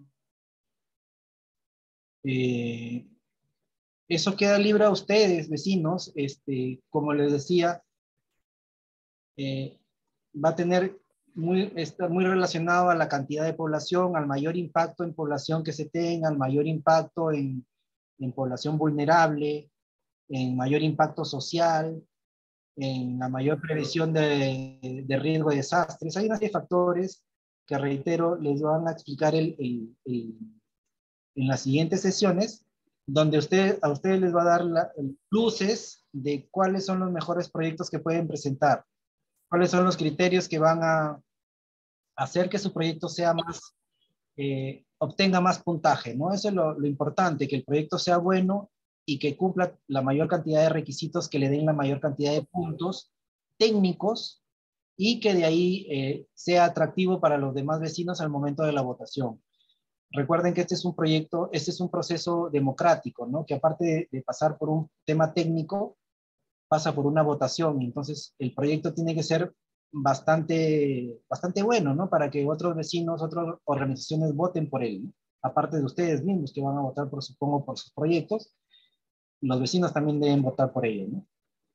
Eh, eso queda libre a ustedes, vecinos. Este, como les decía, eh, va a tener muy, está muy relacionado a la cantidad de población, al mayor impacto en población que se tenga, al mayor impacto en, en población vulnerable, en mayor impacto social, en la mayor previsión de, de riesgo de desastres. Hay una serie de factores que, reitero, les van a explicar el, el, el, en las siguientes sesiones, donde usted, a ustedes les va a dar la, luces de cuáles son los mejores proyectos que pueden presentar, cuáles son los criterios que van a hacer que su proyecto sea más, eh, obtenga más puntaje, ¿no? Eso es lo, lo importante, que el proyecto sea bueno y que cumpla la mayor cantidad de requisitos que le den la mayor cantidad de puntos técnicos y que de ahí eh, sea atractivo para los demás vecinos al momento de la votación. Recuerden que este es un proyecto, este es un proceso democrático, ¿no? Que aparte de, de pasar por un tema técnico, pasa por una votación. Entonces, el proyecto tiene que ser bastante, bastante bueno, ¿no? Para que otros vecinos, otras organizaciones voten por él, ¿no? Aparte de ustedes mismos que van a votar, por, supongo, por sus proyectos, los vecinos también deben votar por ello, ¿no?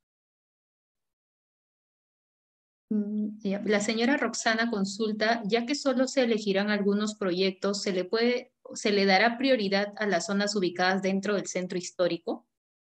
Mm, ya. La señora Roxana consulta, ya que solo se elegirán algunos proyectos, ¿se le puede, se le dará prioridad a las zonas ubicadas dentro del centro histórico?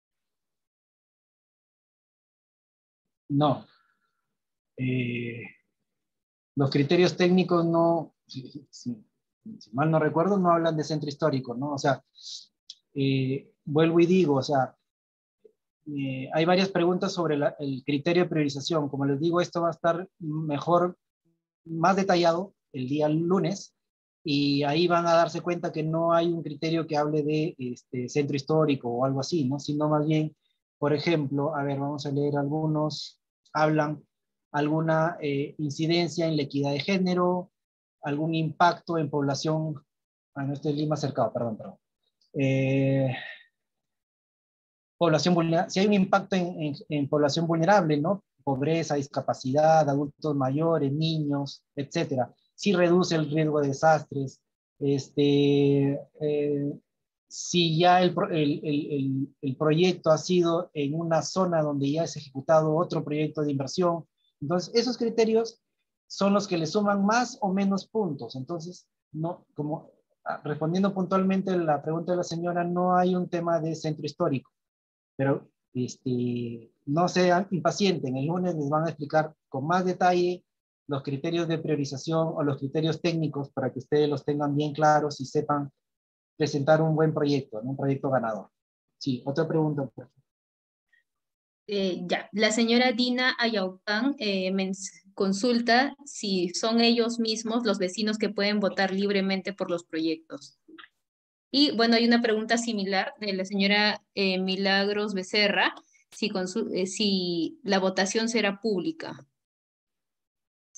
No. Eh, los criterios técnicos no, si, si, si mal no recuerdo, no hablan de centro histórico, ¿no? O sea, eh, vuelvo y digo, o sea, eh, hay varias preguntas sobre la, el criterio de priorización. Como les digo, esto va a estar mejor, más detallado el día lunes, y ahí van a darse cuenta que no hay un criterio que hable de este, centro histórico o algo así, ¿no? Sino más bien, por ejemplo, a ver, vamos a leer algunos, hablan alguna eh, incidencia en la equidad de género, algún impacto en población, ah, no, este es Lima cercado, perdón, perdón. Eh, población vulnerable, si hay un impacto en, en, en población vulnerable, ¿no? Pobreza, discapacidad, adultos mayores, niños, etcétera. Si reduce el riesgo de desastres, este, eh, si ya el, el, el, el, proyecto ha sido en una zona donde ya es ejecutado otro proyecto de inversión. Entonces, esos criterios son los que le suman más o menos puntos. Entonces, no, como respondiendo puntualmente a la pregunta de la señora, no hay un tema de centro histórico. Pero este, no sean impacientes, el lunes les van a explicar con más detalle los criterios de priorización o los criterios técnicos para que ustedes los tengan bien claros y sepan presentar un buen proyecto, ¿no? Un proyecto ganador. Sí, otra pregunta. Por favor. Eh, ya, la señora Dina Ayaucán eh, consulta si son ellos mismos los vecinos que pueden votar libremente por los proyectos. Y bueno, hay una pregunta similar de la señora eh, Milagros Becerra, si, eh, si la votación será pública.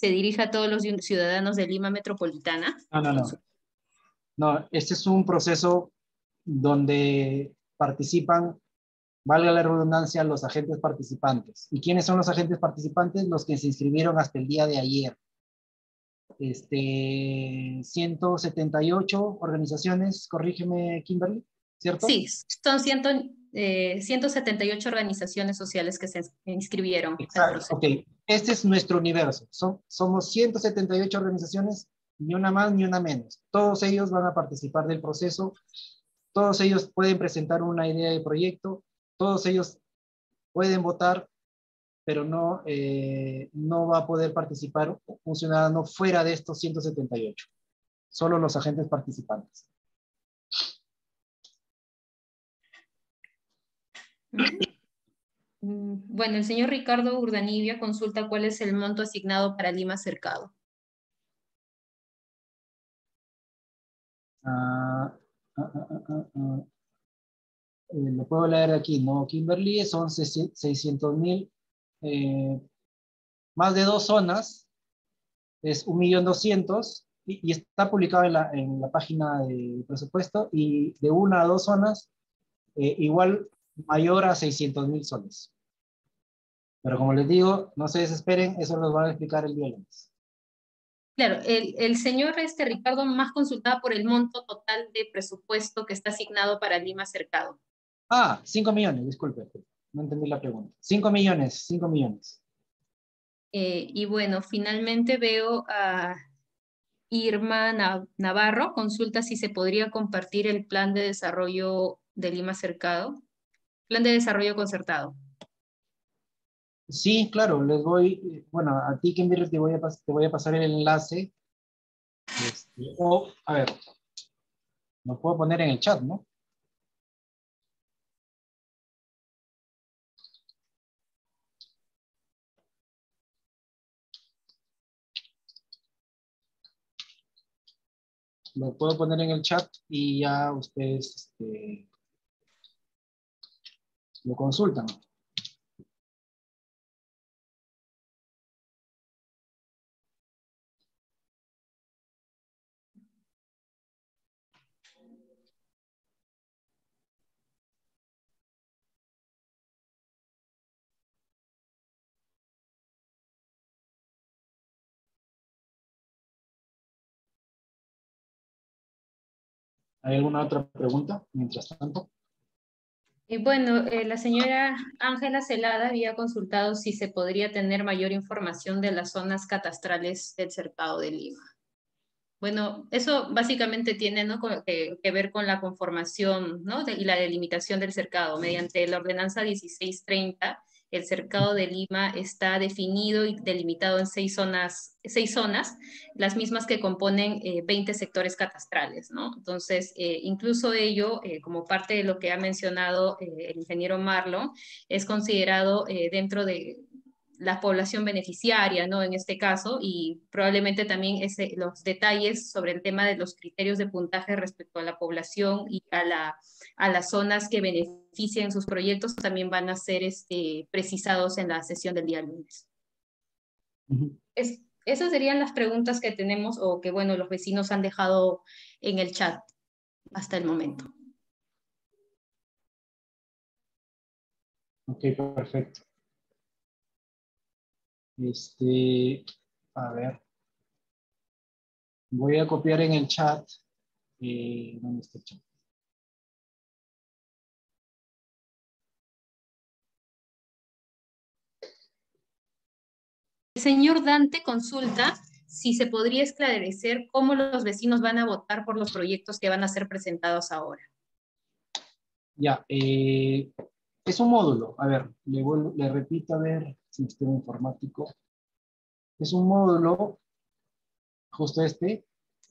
se dirija a todos los ciudadanos de Lima Metropolitana? No, no, no. No, este es un proceso donde participan, valga la redundancia, los agentes participantes. ¿Y quiénes son los agentes participantes? Los que se inscribieron hasta el día de ayer. Este, ciento setenta y ocho organizaciones, corrígeme, Kimberly, ¿cierto? Sí, son ciento, eh, ciento setenta y ocho organizaciones sociales que se inscribieron al Exacto, proceso. ok. Este es nuestro universo. Son, somos ciento setenta y ocho organizaciones, ni una más ni una menos. Todos ellos van a participar del proceso. Todos ellos pueden presentar una idea de proyecto. Todos ellos pueden votar, pero no, eh, no va a poder participar un ciudadano fuera de estos ciento setenta y ocho. Solo los agentes participantes. Bueno, el señor Ricardo Urdanibia consulta cuál es el monto asignado para Lima Cercado. Ah, ah, ah, ah, ah. Eh, lo puedo leer aquí, ¿no? Kimberly, son seiscientos mil, eh, más de dos zonas, es un millón doscientos, y, y está publicado en la, en la página de presupuesto, y de una a dos zonas, eh, igual mayor a seiscientos mil soles. Pero como les digo, no se desesperen, eso los van a explicar el día lunes. Claro, el, el señor este Ricardo más consultaba por el monto total de presupuesto que está asignado para Lima Cercado. Ah, cinco millones, disculpe, no entendí la pregunta. cinco millones, cinco millones. Eh, y bueno, finalmente veo a Irma Navarro, consulta si se podría compartir el plan de desarrollo de Lima Cercado, plan de desarrollo concertado. Sí, claro, les voy, bueno, a ti, Kimberly, te voy a, te voy a pasar el enlace. Este, o, a ver, lo puedo poner en el chat, ¿no? Lo puedo poner en el chat y ya ustedes este, lo consultan. ¿Hay alguna otra pregunta mientras tanto? Y bueno, eh, la señora Ángela Celada había consultado si se podría tener mayor información de las zonas catastrales del Cercado de Lima. Bueno, eso básicamente tiene, ¿no?, que, que ver con la conformación, ¿no?, de, y la delimitación del cercado. Mediante la ordenanza dieciséis treinta, el cercado de Lima está definido y delimitado en seis zonas, seis zonas, las mismas que componen eh, veinte sectores catastrales, ¿no? Entonces, eh, incluso ello, eh, como parte de lo que ha mencionado eh, el ingeniero Marlon, es considerado eh, dentro de la población beneficiaria, ¿no? En este caso, y probablemente también ese, los detalles sobre el tema de los criterios de puntaje respecto a la población y a, la, a las zonas que benefician sus proyectos también van a ser este, precisados en la sesión del día lunes. Uh-huh. Es, esas serían las preguntas que tenemos o que, bueno, los vecinos han dejado en el chat hasta el momento. Ok, perfecto. Este, a ver. Voy a copiar en el chat. Eh, ¿Dónde está el chat? El señor Dante consulta si se podría esclarecer cómo los vecinos van a votar por los proyectos que van a ser presentados ahora. Ya, eh, es un módulo. A ver, le, vuelvo, le repito a ver, sistema informático. Es un módulo, justo este.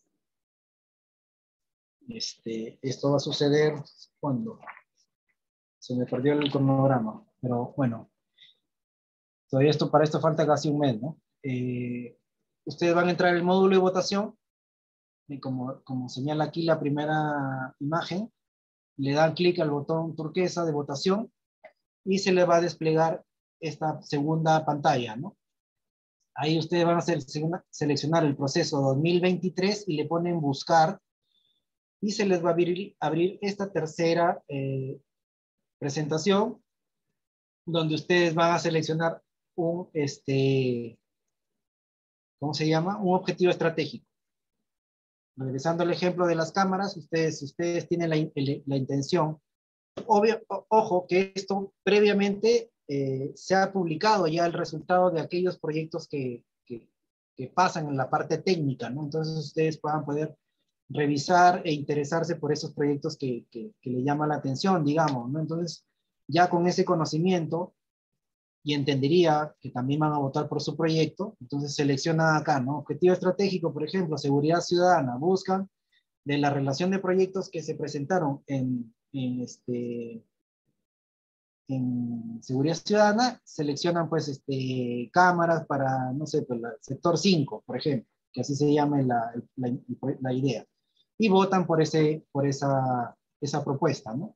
Este, esto va a suceder cuando se me perdió el cronograma, pero bueno, todavía esto, para esto falta casi un mes, ¿no? Eh, ustedes van a entrar en el módulo de votación, y como, como señala aquí la primera imagen, le dan clic al botón turquesa de votación y se le va a desplegar esta segunda pantalla, ¿no? Ahí ustedes van a seleccionar el proceso dos mil veintitrés y le ponen buscar y se les va a abrir, abrir esta tercera eh, presentación donde ustedes van a seleccionar un, este, ¿cómo se llama? Un objetivo estratégico. Regresando al ejemplo de las cámaras, ustedes, si ustedes tienen la, la intención, obvio, ojo que esto previamente eh, se ha publicado ya el resultado de aquellos proyectos que, que, que pasan en la parte técnica, ¿no? Entonces ustedes puedan poder revisar e interesarse por esos proyectos que, que, que le llaman la atención, digamos, ¿no? Entonces, ya con ese conocimiento, y entendería que también van a votar por su proyecto, entonces seleccionan acá, ¿no? Objetivo estratégico, por ejemplo, seguridad ciudadana, buscan de la relación de proyectos que se presentaron en, en, este, en seguridad ciudadana, seleccionan pues este, cámaras para, no sé, pues el sector cinco, por ejemplo, que así se llame la, la, la idea, y votan por, ese, por esa, esa propuesta, ¿no?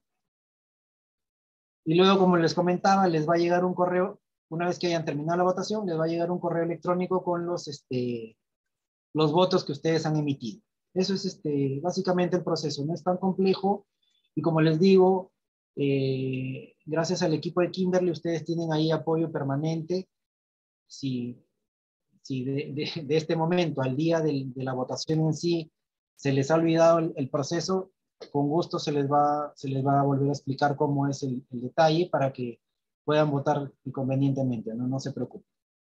Y luego, como les comentaba, les va a llegar un correo, una vez que hayan terminado la votación, les va a llegar un correo electrónico con los, este, los votos que ustedes han emitido. Eso es este, básicamente el proceso, no es tan complejo. Y como les digo, eh, gracias al equipo de Kimberly, ustedes tienen ahí apoyo permanente. Si, si de, de, de este momento al día de, de la votación en sí se les ha olvidado el, el proceso, con gusto se les, va, se les va a volver a explicar cómo es el, el detalle para que puedan votar convenientemente, ¿no? No se preocupen.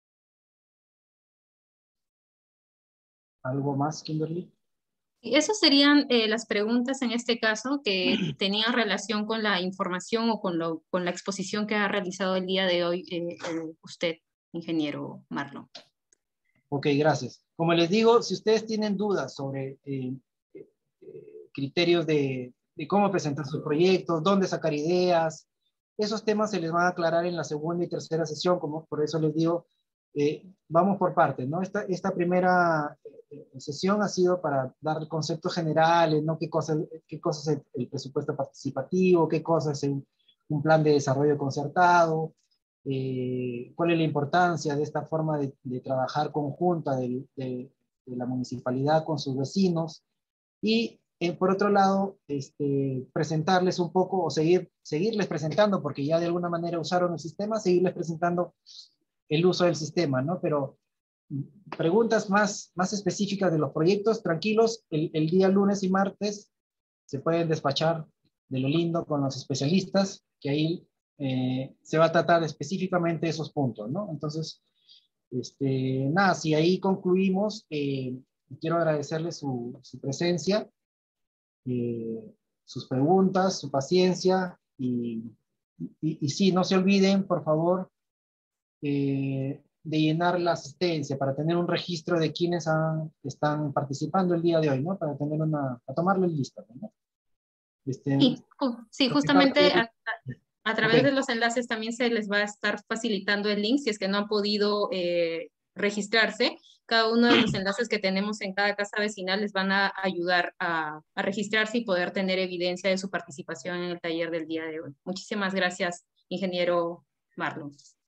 ¿Algo más, Kimberly? Y esas serían eh, las preguntas en este caso que tenían relación con la información o con, lo, con la exposición que ha realizado el día de hoy eh, eh, usted, ingeniero Marlon. Ok, gracias. Como les digo, si ustedes tienen dudas sobre eh, eh, criterios de, de cómo presentar sus proyectos, dónde sacar ideas, esos temas se les van a aclarar en la segunda y tercera sesión, como por eso les digo, eh, vamos por partes, ¿no? Esta, esta primera eh, sesión ha sido para dar conceptos generales, ¿no? ¿Qué cosa, qué cosa es el, el presupuesto participativo? ¿Qué cosa es un, un plan de desarrollo concertado? Eh, ¿Cuál es la importancia de esta forma de, de trabajar conjunta de, de, de la municipalidad con sus vecinos? Y eh, por otro lado, este, presentarles un poco o seguir, seguirles presentando, porque ya de alguna manera usaron el sistema, seguirles presentando el uso del sistema, ¿no? Pero preguntas más, más específicas de los proyectos, tranquilos, el, el día lunes y martes se pueden despachar de lo lindo con los especialistas, que ahí eh, se va a tratar específicamente esos puntos, ¿no? Entonces, este, nada, si ahí concluimos, eh, quiero agradecerles su, su presencia, eh, sus preguntas, su paciencia, y, y, y sí, no se olviden, por favor, eh, de llenar la asistencia para tener un registro de quienes han, están participando el día de hoy, ¿no? Para tener una, a tomarlo en lista, ¿no? Este, Sí, ju- sí, justamente a, a través de ok, los enlaces también se les va a estar facilitando el link si es que no han podido eh, registrarse. Cada uno de los enlaces que tenemos en cada casa vecinal les van a ayudar a, a registrarse y poder tener evidencia de su participación en el taller del día de hoy. Muchísimas gracias, ingeniero Marlon.